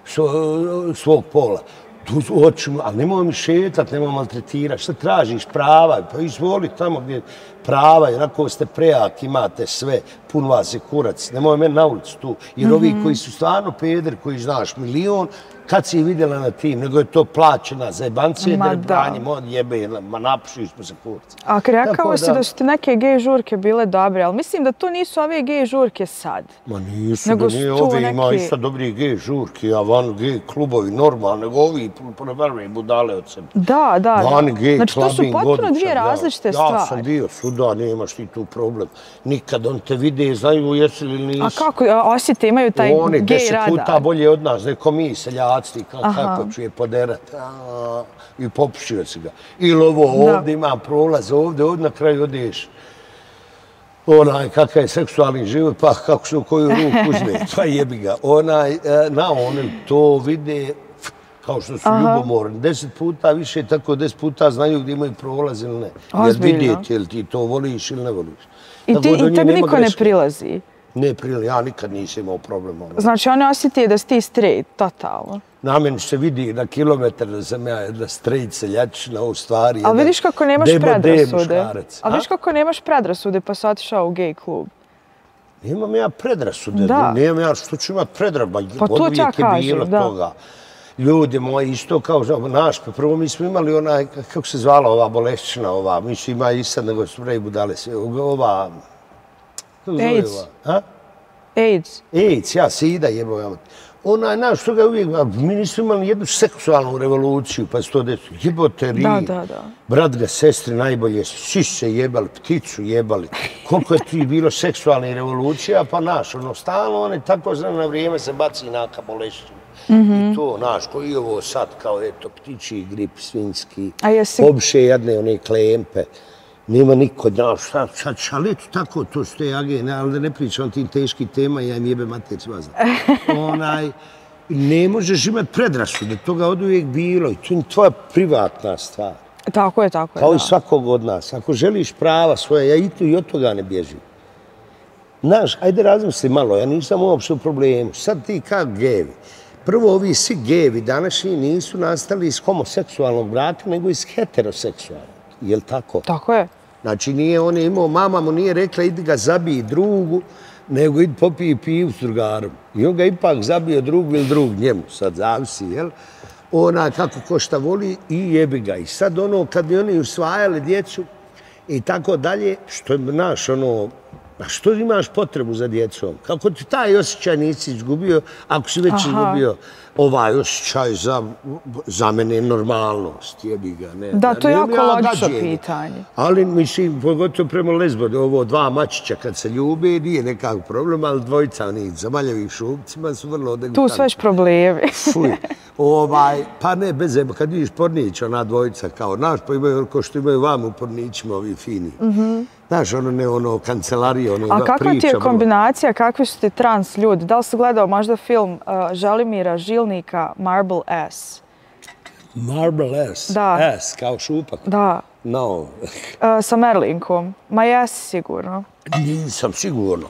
svog pola. Očima, ali nemoj mi šetat, nemoj maltretirati, šta tražiš, prava, pa izvoli tamo gdje prava, jednako ste prejak, imate sve, pun vas je kurac, nemoj meni na ulicu tu, jer ovi koji su stvarno peder, koji znaš milion, kad si ih vidjela na tim, nego je to plaćena za jebancije, da je branje, mod jebe, ma napušiš mu se kurca. A rekao si da su ti neke gej žurke bile dobre, ali mislim da to nisu ove gej žurke sad. Ma nisu, da nije ove, ima isto dobri gej žurke, a van gej klubovi, normalno, nego ovi prve budale od sebe. Da, da, da. Znači to su potpuno dvije različite stvari. Ja sam bio svuda, nemaš ti tu problem. Nikad on te vide, znaju jesi li nisu. A kako, osjete imaju taj gej radar? Oni deset puta bolje od nas, neko mi, seljaci, kako ću je poderati. I popušio si ga. Ili ovo, ovdje ima prolaz, ovdje, ovdje na kraju odeš. Onaj, kakav je seksualni život, pa kako se u koju ruku uzme, pa jebi ga. Onaj, na oni to vide kao što su ljubomorni. Deset puta više, tako deset puta znaju gdje imaju prolaz ili ne. Jer vidjeti, jel ti to voliš ili ne voliš. I tebi niko ne prilazi? Ne prilazi, ja nikad nisam imao problema. Znači oni osjeti da si ti straight, totalno? Na meni se vidi na kilometar da sam ja jedna straight seljačina u stvari. Ali vidiš kako nemaš predrasude. Ali vidiš kako nemaš predrasude pa si otišao u gej klub. Nemam ja predrasude. Nemam ja što ću imati predrasude. Pa to ću ja kažem, da. Ljudi moji, isto kao naš, pa prvo mi smo imali onaj, kako se zvala ova bolešćina, ova, mi su imali i sad, nego su prej budale se, ova... AIDS. AIDS. AIDS, ja, sida jebo, ja. Onaj, znaš, što ga uvijek, mi nismo imali jednu seksualnu revoluciju, pa se to desu, jebote ri, brat ga, sestri najbolje, svi se jebali, pticu jebali, koliko je ti bilo seksualnih revolucija, pa naš, ono, stalno, one tako znam na vrijeme se baci naka bolešćina. I to, znaš, koji je ovo sad, kao eto, ptičji grip, svinjski, obiše jedne one klempe. Nema niko, znaš, sad šaletu tako, to su te agene, ali da ne pričam o tim teškim tema, ja im jebe mater svazna. Onaj, ne možeš imati predrasude, toga od uvijek bilo i to je tvoja privatna stvar. Tako je, tako je, da. Kao i svakog od nas. Ako želiš prava svoje, ja i tu i od toga ne bježim. Znaš, ajde razmisli malo, ja nisam uopšte u problemu. Sad ti kak gevi. Prvo, ovi svi gevi današnji nisu nastali iz homoseksualnog braka, nego iz heteroseksualnog. Je li tako? Tako je. Znači, nije on je imao, mama mu nije rekla idi ga zabiji drugu, nego idi popiji pivu s drugarom. I on ga ipak zabio drugu ili drug njemu, sad zavisi, jel? Ona kako ko šta voli i jebi ga. I sad ono, kad bi oni usvajali djecu i tako dalje, što je naš ono, a što imaš potrebu za djecom? Kako ti taj osjećaj nisi izgubio, ako si već izgubio ovaj osjećaj za, za mene normalnost, jebi ga. Ne, da, to je ne, jako logično pitanje. Ali, mislim, pogotovo prema lezbo, ovo dva mačića kad se ljube, nije nekakav problem, ali dvojica oni za maljevim šupcima su vrlo degutantni. Tu su već problemi. Fuj. Ovaj, pa ne, bez zeba, kad vidiš Pornić, ona dvojica kao naš, pa imaju ko što imaju vam u Pornićima, ovi fini. Mm-hmm. Znaš, ono ne ono kancelarije, ono A kakva ti je kombinacija, kakvi su ti trans ljudi? Da li si gledao možda film uh, Želimira Žilnika Marble S? Marble S? Da. S, kao šupak? Da. No. uh, sa Merlinkom. Ma jesi sigurno. Nisam sigurno.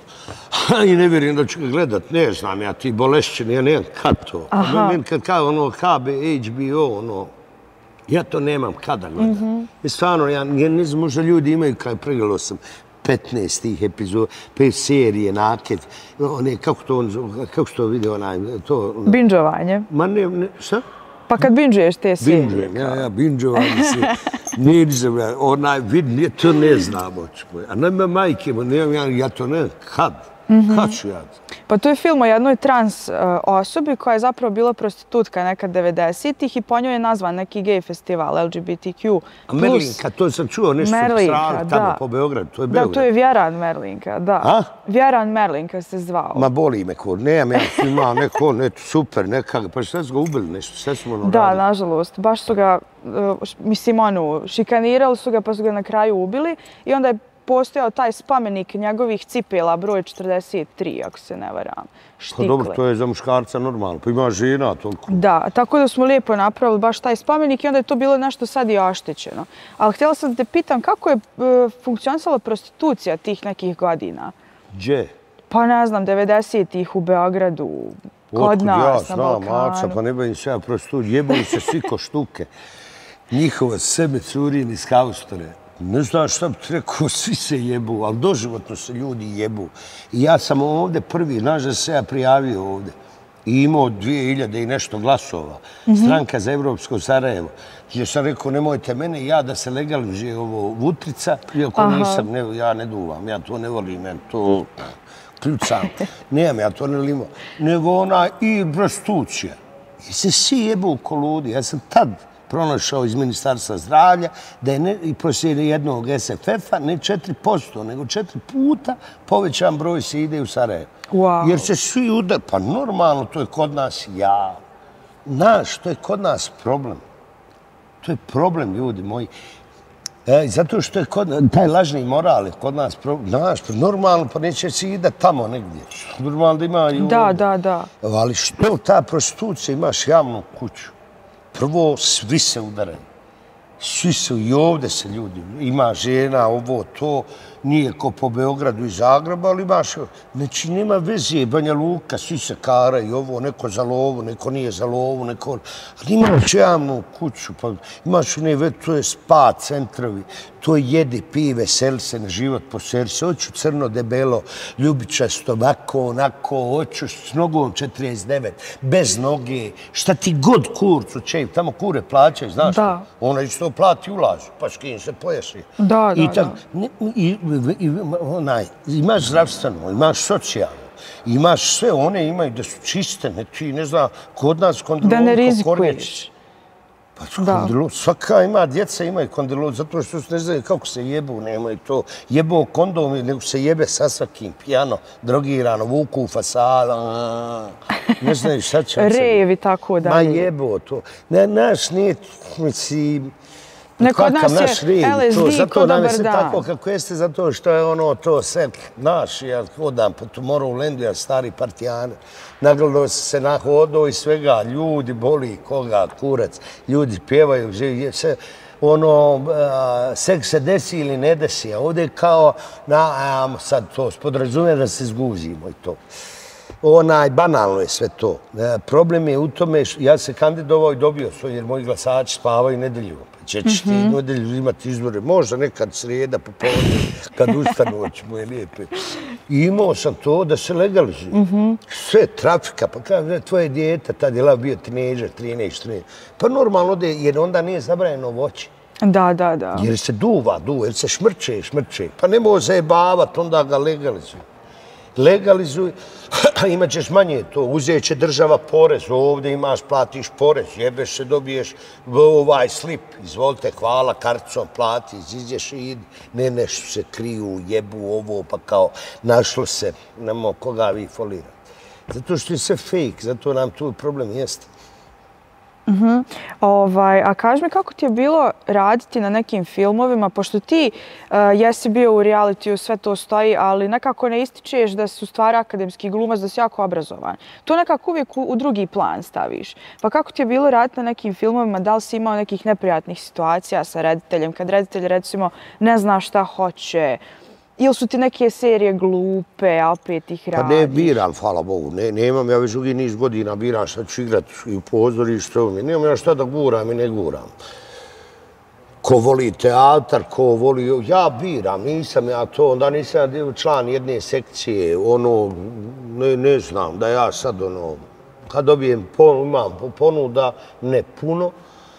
I ne vjerujem da ću ga gledat. Ne znam ja, ti bolešćeni, ja nemam kad to. Meni kad kao ono H B, H B O, ono, ja to nemam kada gledam. Mm-hmm. I stvarno, ja ne znam, možda ljudi imaju, kao pregledao sam, petnaest tih epizoda, pet serije, naket, one, kako to on, kako što vidio onaj, to... Binđovanje. Ma ne, ne, šta? Pa kad binđuješ te serije. Binđujem, ja, ja, binđovanje se. Nisam, onaj, vid, to ne znamo. A nema majke, ja, ja to ne, kad? Mm-hmm. Kad ću ja? Pa to je film o jednoj trans uh, osobi koja je zapravo bila prostitutka nekad devedesetih i po njoj je nazvan neki gej festival L G B T Q. A Merlinka, to sam čuo nešto strali tamo po Beogradu, to je Beograd. Da, to je Vjeran Merlinka, da. A? Vjeran Merlinka se zvao. Ma boli me ko, nemam ja ima neko, neto super, nekako, pa šta su ga ubili nešto, sve smo ono Da, radili. nažalost, baš su ga, uh, mislim onu, šikanirali su ga pa su ga na kraju ubili i onda je postojao taj spomenik njegovih cipela, broj četrdeset tri, ako se ne varam. Štikle. Pa dobro, to je za muškarca normalno, pa ima žena toliko. Da, tako da smo lijepo napravili baš taj spomenik i onda je to bilo nešto sad i oštećeno. Ali htjela sam da te pitam kako je uh, funkcionisala prostitucija tih nekih godina? Gdje? Pa ne znam, devedesetih u Beogradu, kod nas, na Balkanu. Ja znam, Aca, pa ne bavim se ja prostituciju, jebaju se svi ko štuke. Njihova sebe curin iz haustore. Ne znam šta bi ti rekao, svi se jebu, ali doživotno se ljudi jebu. I ja sam ovdje prvi, znaš da se ja prijavio ovdje i imao dvije hiljade i nešto glasova. Mm-hmm. Stranka za Evropsko Sarajevo. Gdje sam rekao, nemojte mene, ja da se legalizuje ovo Vutrica, iako Aha. nisam, ne, ja ne duvam, ja to ne volim, ja to kljucam. Nemam, ja to ne limo. Nego ona i prostitucija. I se svi jebu ko ludi. Ja sam tad pronašao iz Ministarstva zdravlja da je ne, i poslije jednog S F F-a ne četiri posto, nego četiri puta povećan broj se ide u Sarajevo. Wow. Jer se svi udar, pa normalno, to je kod nas ja. Znaš, to je kod nas problem. To je problem, ljudi moji. E, zato što je kod, taj lažni moral je kod nas problem. Znaš, normalno, pa neće se ide tamo negdje. Normalno da ima i Da, da, da. Ali što ta prostitucija, imaš javnu kuću. Prvo, svi se udaraju. Svi su i ovdje se ljudi. Ima žena, ovo, to. Nije ko po Beogradu i Zagrebu, ali imaš... Znači, nema veze, Banja Luka, svi se karaju, ovo, neko za lovu, neko nije za lovu, neko... Ali imaš javnu kuću, pa imaš u ne, to je spa centrovi, to je jedi, pi, veseli se na život, poseri se, hoću crno, debelo, ljubičasto, ovako, onako, hoću s nogom četrdeset devet, bez noge, šta ti god kurcu, čej, tamo kure plaćaju, znaš da. Ona isto plati ulaz, pa s kim se poješi. Da, da, I tak, da. Ne, i, i, onaj, imaš zdravstveno, imaš socijalno, imaš sve, one imaju da su čiste, ne, ti ne znam, kod nas kondilon, da ne rizikuješ. Pa kondilon, svaka ima, djeca imaju kondilon, zato što ne znaju kako se jebu, nemaju to, jebu kondom, nego se jebe sa svakim, pijano, drogirano, vuku u fasada, ne znaju šta će. Rejevi, tako da. Ma jebo to. Ne, naš nije, mislim, neko od nas je L S D ko dobar dan. Tako kako jeste, zato što je ono to sve naš. Ja hodam po Tomorrowlandu, ja stari partijane. Nagledao se na hodu i svega. Ljudi boli koga, kurac. Ljudi pjevaju, sve. ono, seks se desi ili ne desi, a ovdje kao, na, sad to spodrazumije da se zguzimo i to. Onaj, banalno je sve to. Problem je u tome, ja se kandidovao i dobio svoj, jer moji glasači spavaju nedelju. Čećeš ti nedelju imati izbore, možda nekad srijeda popodne, kad ustanu, ćemo je lijepe. I imao sam to da se legalizuje. Sve, trafika, pa kada tvoje dijete, tad je bio tinejdžer, trinaest, četrnaest. Pa normalno da je, jer onda nije zabranjeno voće. Da, da, da. Jer se duva, duva, jer se šmrče, šmrče. Pa ne može zajebavati, onda ga legalizuj. Legalizuj, imat ćeš manje to, uzet će država porez, ovdje imaš, platiš porez, jebeš se, dobiješ ovaj slip, izvolite, hvala, karticom plati, iziđeš i idi. Ne, nešto se kriju, jebu ovo, pa kao našlo se, nemo koga vi folirati. Zato što je sve fake, zato nam tu problem jeste. Uh-huh. Ovaj, a kaži mi kako ti je bilo raditi na nekim filmovima, pošto ti uh, jesi bio u realitiju, sve to stoji, ali nekako ne ističeš da si u stvari akademski glumac, da si jako obrazovan. To nekako uvijek u, u drugi plan staviš. Pa kako ti je bilo raditi na nekim filmovima, da li si imao nekih neprijatnih situacija sa rediteljem, kad reditelj recimo ne zna šta hoće, ili su ti neke serije glupe, a opet ih radiš? Pa ne biram, hvala Bogu. Ne, nemam ja već drugi niz godina biram šta ću igrati i u pozorištu. Nemam ja šta da guram i ne guram. Ko voli teatar, ko voli... Ja biram, nisam ja to. Onda nisam ja član jedne sekcije. Ono, ne, ne znam da ja sad ono... Kad dobijem ponu, imam ponuda, ne puno,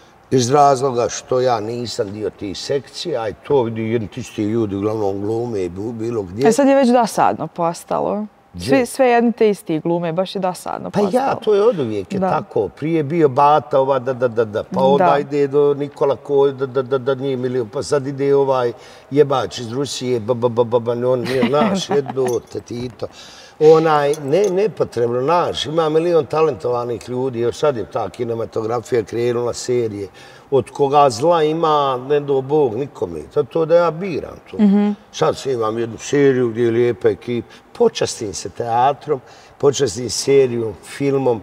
iz razloga što ja nisam dio tih sekcija, a i to vidi jedni tisti ljudi uglavnom glume i bilo gdje. E sad je već dosadno postalo. Sve, sve jedni te isti glume, baš je dosadno postalo. Pa ja, to je od uvijek je tako. Prije je bio Bata, ova da, da, da, da, pa onda ide do Nikola Koj, da, da, da, da, nije milijon, pa sad ide ovaj jebač iz Rusije, ba, ba, ba, ba, ba, on nije naš, jedno, Tito. Onaj, ne, nepotrebno, naš, ima milion talentovanih ljudi, još sad je ta kinematografija krenula serije, od koga zla ima, ne do Bog, nikome. To, to da ja biram to. Mm-hmm. Sad se imam jednu seriju gdje je lijepa ekipa. Počastim se teatrom, počastim serijom, filmom.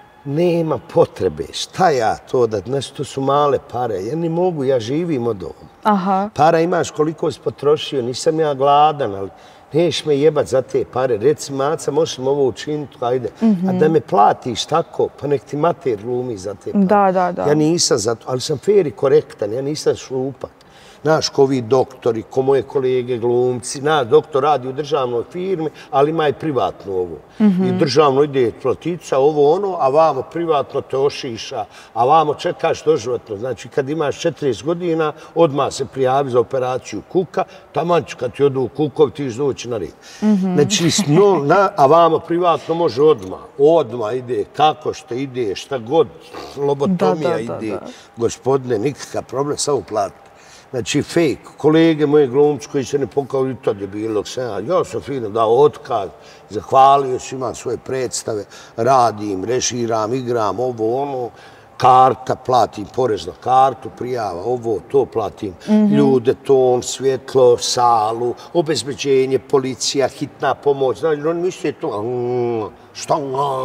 Nema potrebe. Šta ja to da, znači to su male pare. Ja ne mogu, ja živim od ovoga. Aha. Para imaš koliko si potrošio, nisam ja gladan, ali neš me jebat za te pare. Reci, Maca, možeš mi ovo učiniti, ajde. Mm-hmm. A da me platiš tako, pa nek ti mater glumi za te pare. Da, da, da. Ja nisam za to, ali sam fair i korektan, ja nisam šlupak. Znaš, ko vi doktori, ko moje kolege glumci, naš doktor radi u državnoj firmi, ali ima i privatnu ovo. Mm-hmm. I državno ide platica, ovo ono, a vamo privatno te ošiša, a vamo čekaš doživotno. Znači, kad imaš četrdeset godina, odmah se prijavi za operaciju kuka, tamanč kad ti odu u kukov, ti iš doći na red. Mm-hmm. Znači, no, na, a vamo privatno može odmah. Odmah ide, kako što ide, šta god, lobotomija da, da, da, ide. Da. Gospodine, nikakav problem, samo plati. Znači, fake. Kolege moje glumci koji se ne pokao i tad je bilo. Ja sam fino dao otkaz, zahvalio se, imam svoje predstave, radim, režiram, igram, ovo, ono, karta, platim porez na kartu, prijava, ovo, to platim, mm-hmm. ljude, ton, svjetlo, salu, obezbeđenje, policija, hitna pomoć. Znači, oni misle to, mm, šta,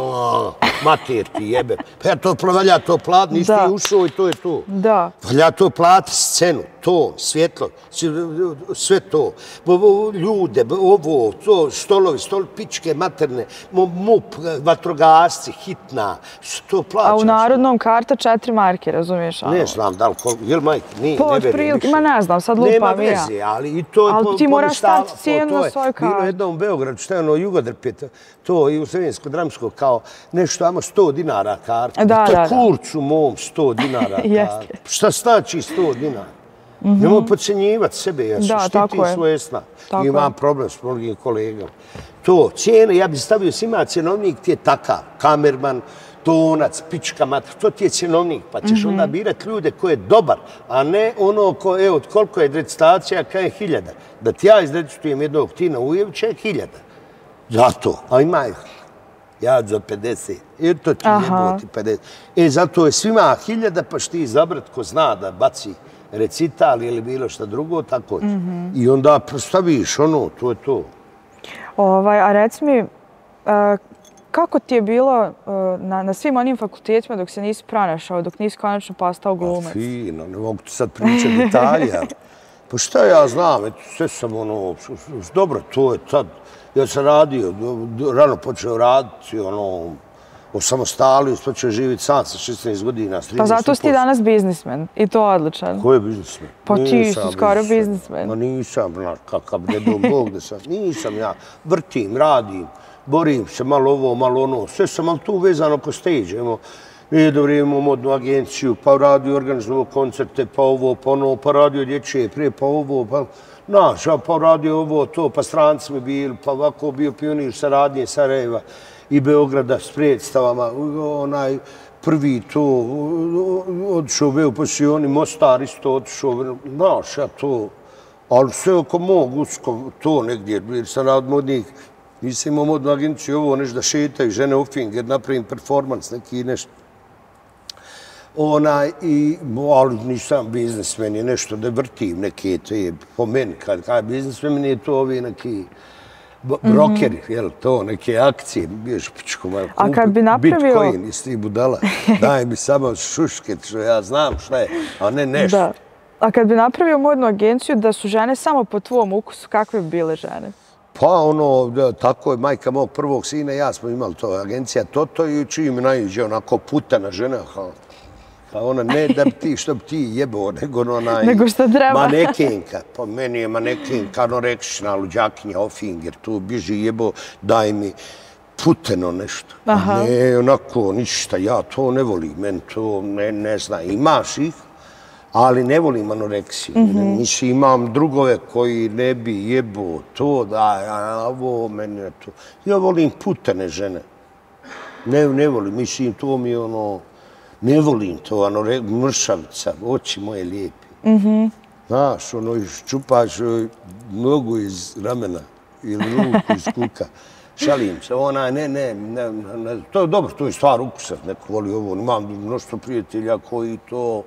mater ti jebe. Pa ja to valja to plat, nisi ti ušao i to je to. Da. Valja to plati scenu, ton, svjetlo, sve to. Ljude, ovo, to, stolovi, stol, pičke, materne, mup, vatrogasci, hitna, to plaćaš. A u Narodnom karta četiri marke, razumiješ? Ne znam, da li, jel majke, nije, ne verim više. Ma ne znam, sad lupam ja. Nema veze, ali i to je... Ali ti moraš stati cijenu na svoj kartu. Bilo jedno u Beogradu, što je ono Jugodrpet, to i u Srednjsko-Dramsko, kao nešto, ama sto dinara karta. Da, to da, da. Kurcu mom sto dinara karta. Šta znači sto dinara? Mm-hmm. Nemoj podcenjivati sebe, ja da, štitim svoje sna. Imam problem s mnogim kolegama. To, cijene, ja bih stavio svima cjenovnik, ti je takav, kamerman, tonac, pička mater, to ti je cjenovnik, pa ćeš mm-hmm. onda birati ljude koji je dobar, a ne ono ko, evo, koliko je recitacija, kaj je hiljada. Da ti ja izrecitujem jednog Tina Ujevića je hiljada. Zato, a ima ih. Ja za pedeset. Jer to ti jeboti pedeset. E, zato je svima hiljada, pa što ti izabrat ko zna da baci recital ili bilo šta drugo, tako je. Mm-hmm. I onda staviš ono, to je to. Ovaj, a reci mi, uh, kako ti je bilo na, na svim onim fakultetima dok se nisi pronašao, dok nisi konačno postao glumac? Fino, ne mogu ti sad pričati detalje. Pa šta ja znam, eto, sve sam ono, dobro, to je tad. Ja sam radio, rano počeo raditi, ono, osamostalio, počeo živjeti sam sa šesnaest godina. Pa zato si ti danas biznismen i to odličan. Ko je biznismen? Pa ti si skoro biznismen. Ma nisam, znaš, kakav ne do Bog da sam. Nisam ja, vrtim, radim, borim se, malo ovo, malo ono. Sve sam ali tu vezano ko stage. Nije dobro, imamo modnu agenciju, pa radio organizovao koncerte, pa ovo, pa ono, pa radio dječje, prije, pa ovo, pa... Znaš, pa radio ovo, to, pa stranci mi bili, pa ovako bio pionir saradnje Sarajeva i Beograda s predstavama, onaj prvi to, otišao bio poslije oni, Mostar isto otišao, znaš, ja to, ali sve oko mog usko, to negdje, jer sam rad modnih, nisam imao modnu agenciju, ovo nešto da šetaju, žene u finger, napravim performans, neki nešto. Onaj, i, ali nisam biznismen, je nešto da vrtim neke, to je po meni, kad kaj biznismen je to ovi neki brokeri, jel, to, neke akcije, biješ pičko malo, kupi Bitcoin i sti budala, daj mi samo šušket, što ja znam šta je, a ne nešto. Da. A kad bi napravio modnu agenciju da su žene samo po tvom ukusu, kakve bi bile žene? Pa ono, tako je, majka mog prvog sina, ja smo imali to, agencija Toto i čiji mi najiđe onako putana žena, a ona ne da bi ti, što bi ti jebao, nego onaj... Nego što treba. Manekenka. Po meni je manekenka, anoreksična, luđakinja, ofinger, tu bježi jebao, daj mi puteno nešto. Ne, onako, ništa, ja to ne volim, meni to ne, ne zna. Imaš ih, ali ne volim anoreksiju. Mislim, imam drugove koji ne bi jebao to, da, ovo, meni je to. Ja volim putene žene. Ne, ne volim, mislim, to mi je ono... Ne volim to, ono, mršavica, oči moje lijepe. Znaš, ono, čupaš nogu iz ramena ili ruku iz kuka. Šalim se, ona, ne, ne, ne, to je dobro, to je stvar ukusa, neko voli ovo. Imam mnoštvo prijatelja koji to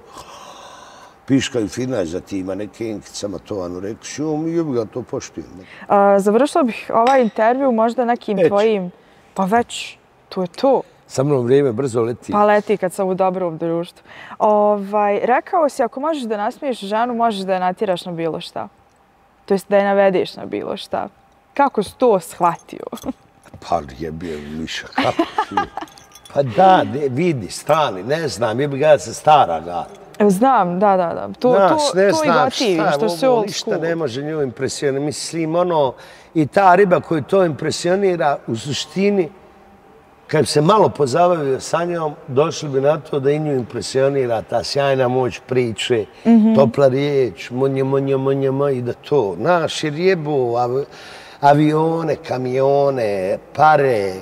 piškaju finaj za tima, neke enkicama to anoreksijom i ja to poštujem. Završila bih ovaj intervju možda nekim tvojim, pa već, to je to. Sa mnom vrijeme brzo leti. Pa leti kad sam u dobrom društvu. Ovaj, rekao si, ako možeš da nasmiješ ženu, možeš da je natjeraš na bilo šta. To jest da je navedeš na bilo šta. Kako si to shvatio? Pa je bio miša, kako si? Pa da, vidi, stani, ne znam, je bi ga se stara gata. Znam, da, da, da. To, Znaš, to, ne to i gotivi, što se old school. Ništa ne može nju impresionirati. Mislim, ono, i ta riba koju to impresionira, u suštini, kad bi se malo pozabavio sa njom, došli bi na to da i nju impresionira ta sjajna moć priče, topla riječ, monje, monje, monje, monje, i da to. Znaš, jer jebu avione, kamione, pare,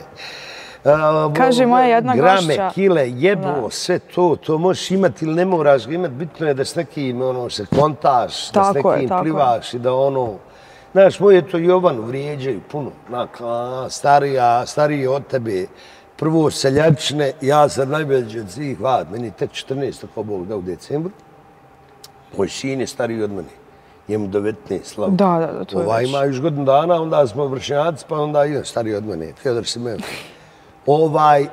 kaže moja jedna grame, gošća, kile, jebu, sve to. To možeš imati ili ne moraš ga imati. Bitno je da s nekim ono, se kontaš, da s nekim plivaš i da ono... Znaš, moje to Jovanu vrijeđaju puno. Starija, stariji od tebe. Prvo seljačne, ja sam najbolji od svih vad. Meni tek četrnaest, ako Bog da u decembru. Moj sin je stariji od mene. Njemu devetnaest, slavu. Da, da, da, to je Ova ima još godinu dana, onda smo vršnjaci, pa onda i on stariji od mene. Fjodor Simeon. Ovaj...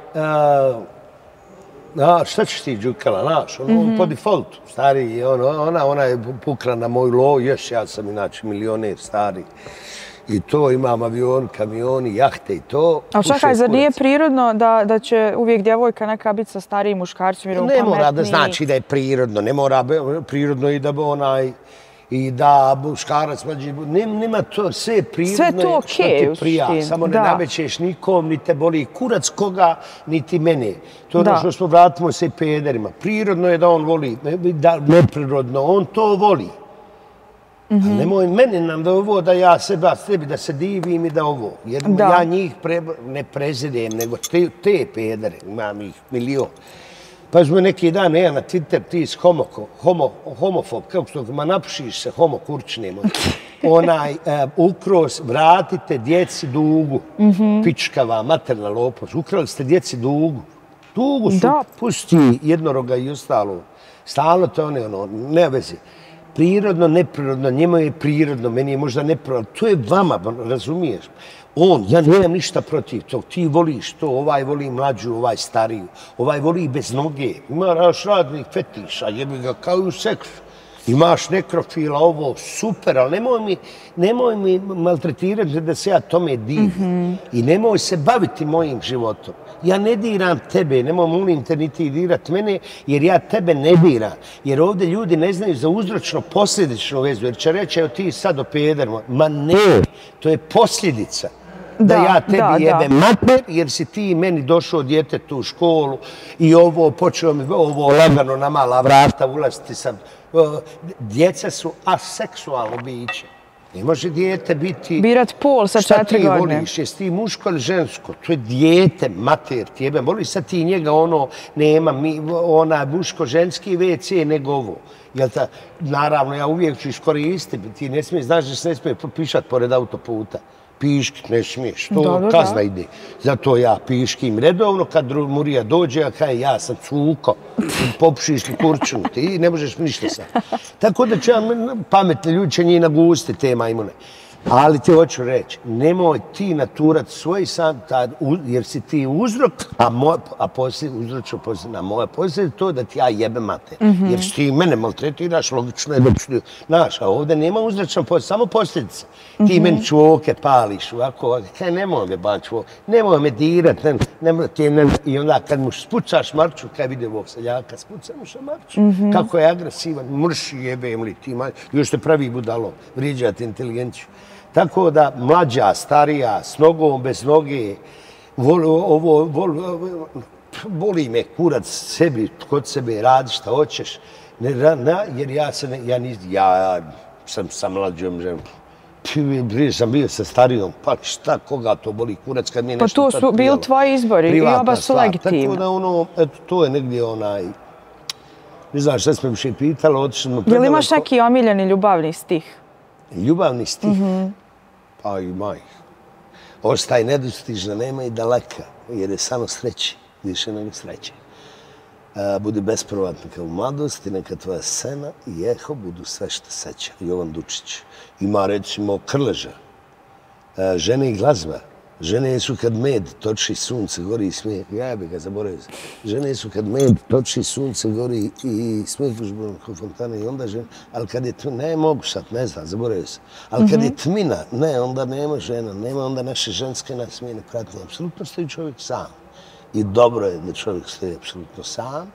Šta ćeš ti, Đukala, znaš, ono, po defaultu, stariji, ona je pukla na moju lovu, još ja sam inače milioner stari. I to, imam avion, kamioni, jahte i to. A čekaj, zar nije prirodno da će uvijek djevojka neka biti sa starijim muškarcem, jer on pametniji? Ne mora da znači da je prirodno, ne mora prirodno i da bi onaj... I da muškarac mlađi... Nema to, sve je prirodno što ti prija. Samo ne namećeš nikom, ni te boli kurac koga, niti mene. To je ono što smo vratimo se pederima. Prirodno je da on voli, neprirodno, on to voli. Nemoj mene nam da ovo, da ja seba sebi, da se divim i da ovo. Jer ja njih ne prezidem, nego te pedere, imam ih milion. Pa smo neki dan, ja na Twitter, ti iz homofob, kako što ma napušiš se, homo kurčnemo, onaj, ukros, vratite djeci dugu, pičkava, materna lopost, ukrali ste djeci dugu, dugu su, pusti jednoroga i ostalo, stalno to one, ono, ne vezi. Prirodno, neprirodno, njemu je prirodno, meni je možda neprirodno. To je vama, razumiješ? On, ja nemam ništa protiv tog. Ti voliš to, ovaj voli mlađu, ovaj stariju, ovaj voli bez noge. Imaš radnih fetiša, jebi ga, kao i u seksu. Imaš nekrofila, ovo, super, ali nemoj mi, nemoj mi maltretirati da se ja tome divim. Mm-hmm. I nemoj se baviti mojim životom. Ja ne diram tebe, nemoj molim te niti dirat mene, jer ja tebe ne diram. Jer ovdje ljudi ne znaju za uzročno posljedičnu vezu, jer će reći, evo ti sad opeder. Ma ne, to je posljedica. Da, da ja tebi da, jebem da. mater, jer si ti meni došao djetetu u školu i ovo, počeo mi ovo lagano na mala vrata ulaziti sam. Djeca su aseksualno biće. Ne može dijete biti... Birat pol sa četiri godine. Šta ti voliš? Jesi ti muško ili žensko? To je dijete, mater ti jebem. Voliš sad ti njega ono, nema mi, ona muško-ženski ve ce nego ovo. Jel ta, naravno, ja uvijek ću iskoristiti. Ti ne smiješ, znaš da se ne smije pišat pored autoputa. Piškit ne smiješ, to Dobro, kazna da. ide. Zato ja piškim redovno, kad Murija dođe, ja kaj ja sam cuko, popušiš li kurču, ti ne možeš ništa sad. Tako da će pametni ljudi će njih nagusti te majmune. Ali ti hoću reći, nemoj ti naturat svoj san, jer si ti uzrok, a, moj, a poslije uzročno poslije, moja poslije je to da ti ja jebem mater. Mm-hmm. Jer si ti mene maltretiraš, logično je da ću, znaš, a ovdje nema uzročno poslije, samo posljedice. Ti mm-hmm. meni čvoke pališ, ovako, kaj nemoj me ban čvoke, nemoj me dirat, ne, nemoj ti, ne, i onda kad mu spucaš marču, kaj vidi ovog seljaka, spuca mu se marču, mm-hmm. kako je agresivan, mrši jebem li ti, još te pravi budalo, vrijeđati inteligenciju. Tako da mlađa, starija, s nogom, bez noge, vol, ovo, vol, boli me kurac sebi, kod sebe, radi šta hoćeš. Ne, na, jer ja, se ne, ja, nis, ja sam sa mlađom ženom. Prije sam bio sa starijom, pa šta, koga to boli kurac kad mi je nešto... Pa to su bili tvoji izbori i oba su legitimni. Tako da ono, eto, to je negdje onaj... Ne znam šta smo više pitali, otišli... Je li imaš neki omiljeni ljubavni stih? Ljubavni stih? Mm-hmm. Pa ima ih. Ostaj nedostižna, nema i daleka, jer je samo sreće, više nego sreće. A, budi besprovatna kao u mladosti, neka tvoja sena i eho budu sve što seća. Jovan Dučić. Ima recimo Krleža, a, žene i glazba. Žene su kad med toči sunce, gori i smijeh. Ja bih ga zaboravio. Žene su kad med toči sunce, gori i smijeh užbom kao fontane. I onda žene, ali kad je tmina, ne mogu sad, ne znam, zaboravio sam. Ali kad je tmina, ne, onda nema žena, nema onda naše ženske nasmijene pratnje. Apsolutno stoji čovjek sam. I dobro je da čovjek stoji apsolutno sam.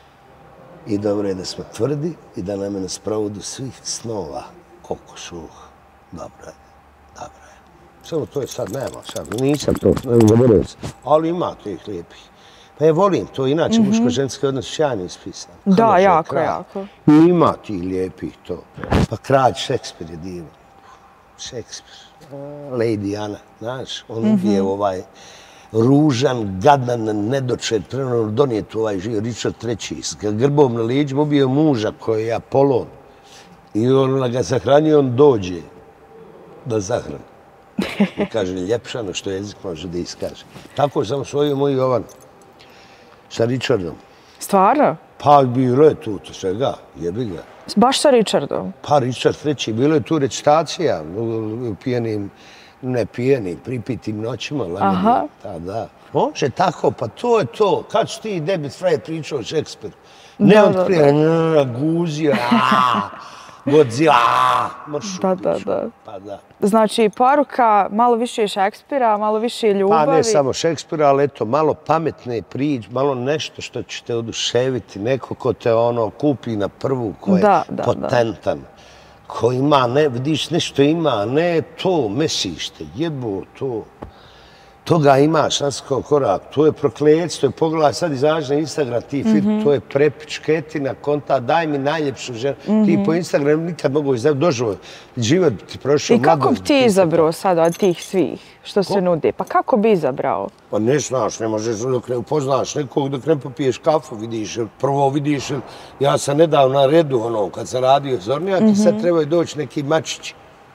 I dobro je da smo tvrdi i da nam je na sprovodu svih snova. Koliko šuh. Dobro je, dobro je. Samo to je sad, nema sad, nisam to, ne zaboravio sam. Ali ima tih lijepih. Pa ja volim to, inače mm-hmm. muško-ženski odnos sjajno ispisan. Da, Krleža, jako, kralj. jako. Ima tih lijepih to. Pa kralj Šekspir je divan. Šekspir. Lady Ana, znaš, on mm-hmm. je ovaj ružan, gadan, nedočet, preno donijet ovaj živ, Richard treći. S grbom na liđu ubio muža koji je Apolon. I on ga zahranio, on dođe da zahrani. I kaže, ljepšano što jezik može da iskaže. Tako sam osvojio moj Jovan sa Richardom. Stvarno? Pa bilo je tu, to svega, jebi ga. Baš sa Richardom? Pa Richard treći, bilo je tu recitacija u pijenim, ne pijenim, pripitim noćima. Aha. Da, da. Može tako, pa to je to. Kad su ti David Frey pričao o Šekspiru? Ne od prije, guzio, aaa. Godzilla, mršu. Da, da, da. Pa da. Znači, poruka malo više Šekspira, malo više ljubavi. Pa ne samo Šekspira, ali eto, malo pametne priče, malo nešto što će te oduševiti. Neko ko te ono kupi na prvu, ko je da, da, potentan. Da. Ko ima, ne, vidiš nešto ima, ne to, mesište, jebo to. Toga imaš, nas kao korak, to je prokletstvo, to je pogledaj, sad izađi na Instagram, ti mm -hmm. to je prepičketina, konta, daj mi najljepšu ženu. Mm -hmm. Ti po Instagramu nikad mogu izaći, doživoj, život ti prošao. I kako bi ti izabrao sad od tih svih što se nude? Pa kako bi izabrao? Pa ne znaš, ne možeš dok ne upoznaš nekog, dok ne popiješ kafu, vidiš, prvo vidiš, ja sam nedavno na redu, ono, kad sam radio Zornijak, mm -hmm. i sad trebaju doći neki mačići.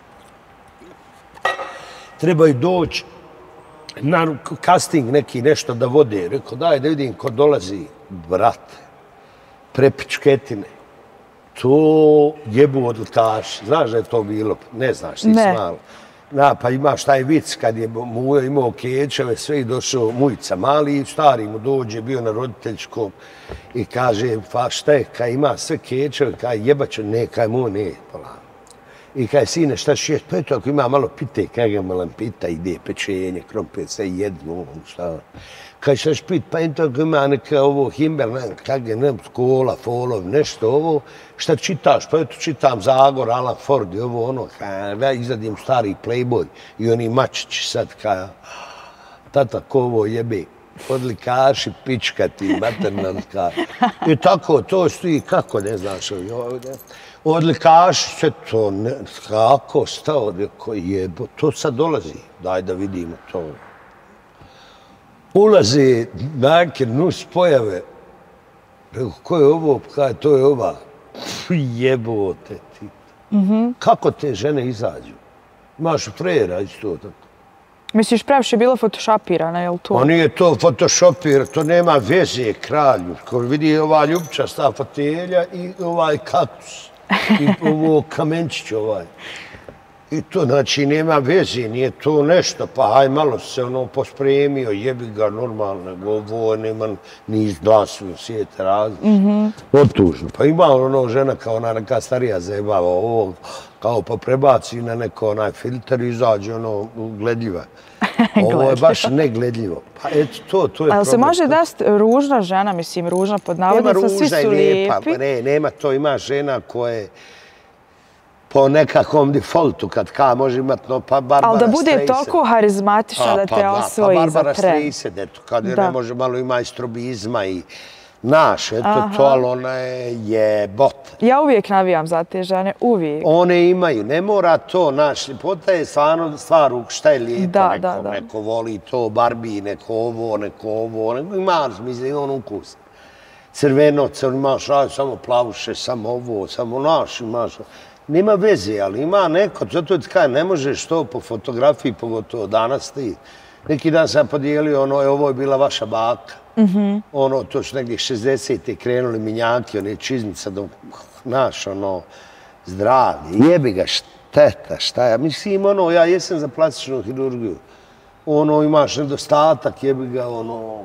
Trebaju doći na casting neki nešto da vode. Rekao, daj da vidim ko dolazi. Brate, prepičketine. To jebu odlikaši. Znaš da je to bilo? Ne znaš, ti Ne. smalo. Na, pa imaš taj vic kad je Mujo imao kećeve, sve i došao Mujica mali i stari mu dođe, bio na roditeljskom i kaže, pa šta je, kaj ima sve kećeve, kaj jebaću, ne, kaj mu ne, polano. I kaj sine, šta ćeš jesti? Pa eto, ako ima malo pite, kaj ga malo pita, ide pečenje, krompir, sve jedno, šta. Kaj ćeš pit, pa eto, ako ima neka ovo himber, ne, kak je, ne, kola, folov, nešto ovo, šta čitaš? Pa eto, čitam Zagor, Alan Ford i ovo, ono, kaj, ja izradim stari Playboy i oni mačići sad, kaj, tata, ko ovo jebe, odlikaši, pička ti, materna, kaj. I tako, to stoji, kako, ne znaš, ovdje. Odlikaši se to, ne, kako, stao, koji jebo, to sad dolazi, daj da vidimo to. Ulaze neke nus pojave, rekao, ko je ovo, kaj, to je ova, jebote ti. Kako te žene izađu? Imaš frera isto tako. Misliš, previše je bilo photoshopirana, je li to? Pa nije to photoshopir, to nema veze, kralju. Ko vidi ova ljubčasta fotelja i ovaj kaktus. I ovo kamenčić ovaj. I to, znači, nema veze, nije to nešto, pa haj malo se ono pospremio, jebi ga normalno, ovo nema ni izglasu, svijete različno. Otužno. Pa ima ono žena kao ona neka starija zajebava ovo, kao pa prebaci na neko onaj filter i izađe ono gledljiva. Ovo je baš negledljivo. Pa eto to, to je problem. Ali se može desiti ružna žena, mislim, ružna pod navodnicima, svi su lijepi. Ne, nema to, ima žena koje po nekakvom defaultu, kad ka može imati, no, pa Barbara Ali da bude Streisand. toliko harizmatična da te osvoji za tren. Pa Barbara Streisand, eto, kad je ne može malo ima i strobizma i naš, eto to, ali ona je jebota. Ja uvijek navijam za te žene, uvijek. One imaju, ne mora to, naš, ljepota je stvarno stvar šta je lijepo, neko, neko voli to, Barbie, neko ovo, neko ovo, neko ima, mislim, on ukus. Crveno, crveno, imaš samo plavuše, samo ovo, samo naš, imaš. Nema veze, ali ima neko, zato ti kaj, ne možeš to po fotografiji, pogotovo danas ti. Neki dan sam podijelio, ono je, ovo je bila vaša baka. Ono, to su negdje šezdesetih krenuli minjaki, one čizmica do, naš, ono, zdravlje. Jebi ga, šteta, šta ja. Mislim, ono, ja jesam za plastičnu hirurgiju. Ono, imaš nedostatak, jebi ga, ono,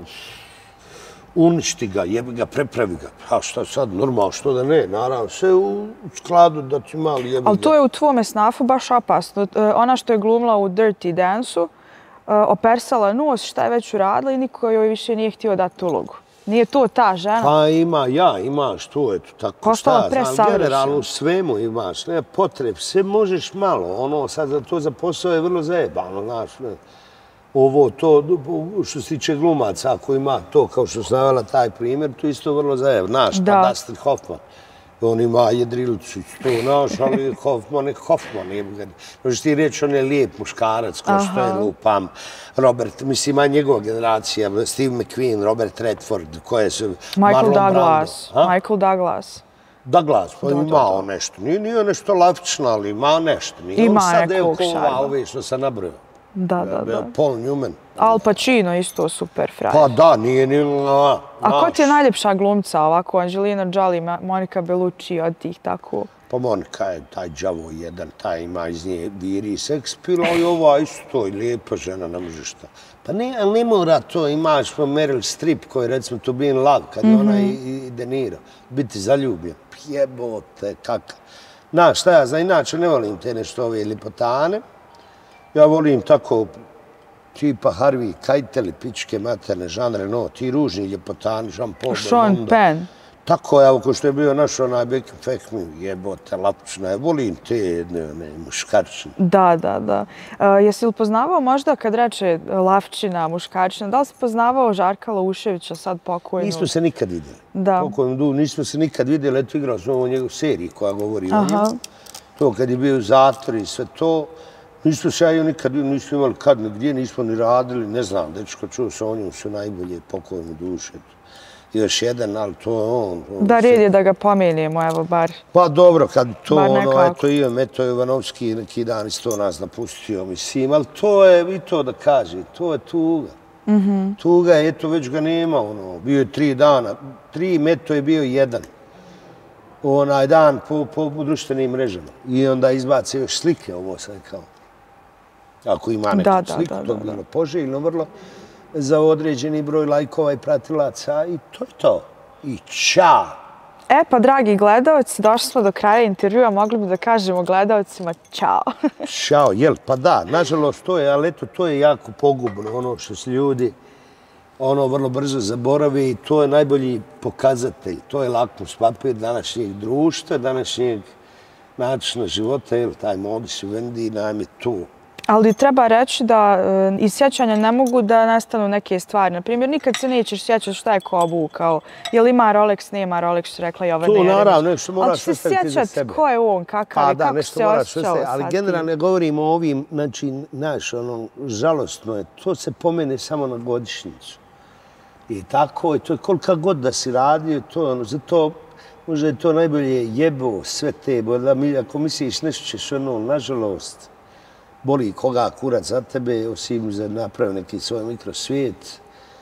uništi ga, jebi ga, prepravi ga. A šta sad, normalno, što da ne, naravno, sve u skladu da ti mali jebi ga. Ali to je u tvome snafu baš opasno. Ona što je glumila u Dirty Dance-u, opersala nos, šta je već uradila i niko joj više nije htio dati ulogu. Nije to ta žena? Pa ima, ja, imaš to, eto, tako. Postala presavršena. Generalno u svemu imaš, ne potreb, sve možeš malo, ono, sad za to za posao je vrlo zajebano, znaš, ne. Ovo, to, što se tiče glumaca, ako ima to, kao što sam navela taj primjer, to isto vrlo zajebano, znaš, pa Dustin Hoffman. On ima jedrilicu, to naš, ali Hoffman je Hoffman. Možeš ti reći, on je lijep muškarac, ko što je lupam. Robert, mislim, ima njegova generacija, Steve McQueen, Robert Redford, koje su Michael Douglas. Michael Douglas. Douglas, pa imao nešto. Nije nešto lafično, ali ima nešto. Ima nekog šarma. Ove što sam nabrao. Da, da, da. Paul Newman. Al Pacino isto super frajer. Pa da, nije ni... A ko ti je najljepša glumca ovako? Angelina Jolie, Monica Bellucci, od tih tako? Pa Monika je taj đavo jedan, taj ima iz nje viri seks pila i ova isto i lijepa žena, ne može šta. Pa ne, ali ne mora to, imaš pa Meryl Streep koji recimo to be in love, kad je ona i De Niro, biti zaljubljen. Jebote, kakav. Znaš šta ja znam, inače ne volim te nešto ove lipotane. Ja volim tako tipa Harvey Keitel, pičke materne, Jean Reno, ti ružni ljepotani, Jean-Paul Belmondo. Sean Penn. Tako je, ko što je bio naš onaj Beckham Fekmi, jebote, lapučna. Ja volim te muškarčine. Da, da, da. Jesi li poznavao možda kad reče lavčina, muškarčina, da li si poznavao Žarka Lauševića, sad pokojnu? Nismo se nikad vidjeli. Da. Pokojnu du, nismo se nikad vidjeli, eto igrao smo u njegovu seriji koja govori o njemu. To kad je bio u zatvoru i sve to. Nismo se ja nikad, nismo imali kad, nigdje nismo ni radili, ne znam, dečko čuo sa on njim su najbolje pokojnu duše. Još jedan, ali to je on. Da, red je da ga pomenemo, evo, bar. Pa dobro, kad to, ono, eto, Ivan Meto Jovanovski neki dan isto nas napustio, mislim, ali to je, i to da kaže, to je tuga. Tuga je, eto, već ga nema, ono, bio je tri dana, tri Meto je bio jedan. onaj dan po, po društvenim mrežama. I onda izbace još slike, ovo sad kao. Ako ima neku Da, da, sliku, da, to da, bi da. bilo poželjno vrlo za određeni broj lajkova i pratilaca i to je to. I čao! E pa, dragi gledalci, došli smo do kraja intervjua, mogli bi da kažemo gledalcima čao. Čao, jel? Pa da, nažalost to je, ali eto, to je jako pogubno, ono što se ljudi ono vrlo brzo zaboravi i to je najbolji pokazatelj. To je lakmus papir današnjeg društva, današnjeg načina života, jel, taj modus vivendi nam je tu. Ali treba reći da e, iz sjećanja ne mogu da nastanu neke stvari. Naprimjer, nikad se nećeš sjećati šta je ko obukao. Je li ima Rolex, nema Rolex, što rekla Jovana Jeremić. To naravno, nešto moraš ostaviti za sebe. Ali ćeš se sjećati ko je on, kakav Pa je, da, kako nešto se moraš osjećao ostaviti, ali sad generalno ti. govorimo o ovim, znači, znaš, ono, žalostno je, to se pomene samo na godišnjicu. I tako je, to je kolika god da si radio, to je ono, zato možda je to najbolje jebo sve te, da mi, ako misliš nešto ćeš ono, nažalost, boli koga kurac za tebe, osim za napravi neki svoj mikrosvijet,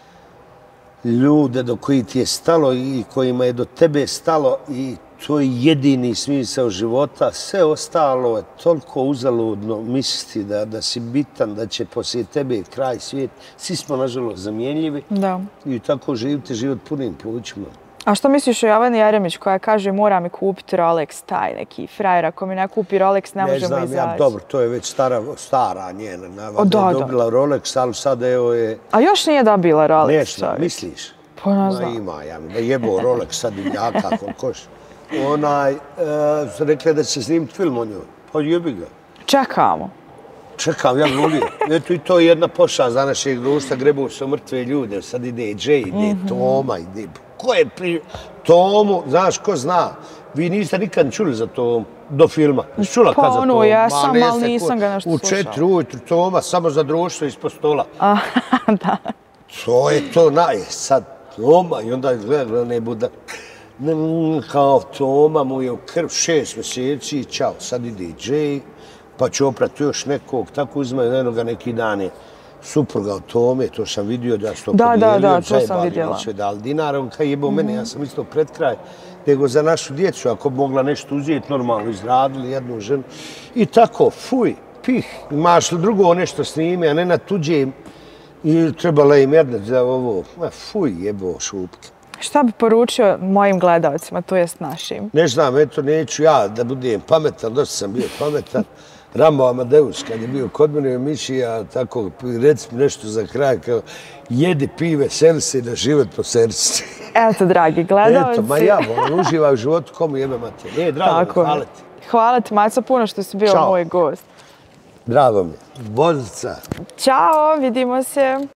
ljude do koji ti je stalo i kojima je do tebe stalo i to je jedini smisao života. Sve ostalo je toliko uzaludno misliti da, da si bitan, da će poslije tebe kraj svijet. Svi smo, nažalost, zamjenljivi Da. i tako živite život punim plućima. A što misliš o Jovani Jeremić koja kaže mora mi kupiti Rolex, taj neki frajer, ako mi ne kupi Rolex ne, Ne možemo znam, izaći. ja, dobro, to je već stara, stara njena. Navada, O, da, je da. dobila Rolex, ali sad evo je... A još nije dobila Rolex, Nešto, čovječ. misliš? Pa ne Ma znam. ima, ja mi da jebo Rolex sad i jaka kokoš. Onaj, e, su rekli da će se snimiti film o njoj. Pa jebi ga. Čekamo. Čekam, ja volio. Eto i to je jedna pošast za našeg društva, grebu su mrtve ljude. Sad ide Jay, ide Mhm. Toma, ide... Ko je pri... Tomu, znaš ko zna? Vi niste nikad čuli za Tomu do filma. Nisi čula Pa kad za ono, Tomu? jesam, Ma, ne ali se nisam ko- ga nešto U slušala. četiri ujutru Toma, samo za društvo ispod stola. A, da. To je to naj, sad Toma i onda gleda, gleda, ne buda. Mm, Kao Toma mu je u krv šest mjeseci, čao, sad ide Jay, pa će oprati još nekog, tako uzmaju jednoga neki dan je supruga od Tome, to sam vidio da su to Da, da, podijelio, da, to sam zajebali vidjela. mu sve dali dinara, on kaj jebao mene, ja sam isto pred kraj, nego za našu djecu, ako bi mogla nešto uzeti, normalno izradili jednu ženu. I tako, fuj, pih, imaš li drugo nešto snime, a ne na tuđem, i trebala im jedna za ovo, ma fuj, jebo šupke. Šta bi poručio mojim gledalcima, to jest našim? Ne znam, eto, neću ja da budem pametan, dosta sam bio pametan. Rambo Amadeus, kad je bio kod mene u emisiji, ja tako, reci mi nešto za kraj, kao, jedi, pi, veseli se da život po srcu. Eto, dragi gledalci. Eto, ma ja, volim, uživaj u životu, komu jebe mate. E, drago mi, Tako je. hvala ti. Hvala ti, Maco, puno što si bio Ćao. moj gost. Drago mi. Vozica. Ćao, vidimo se.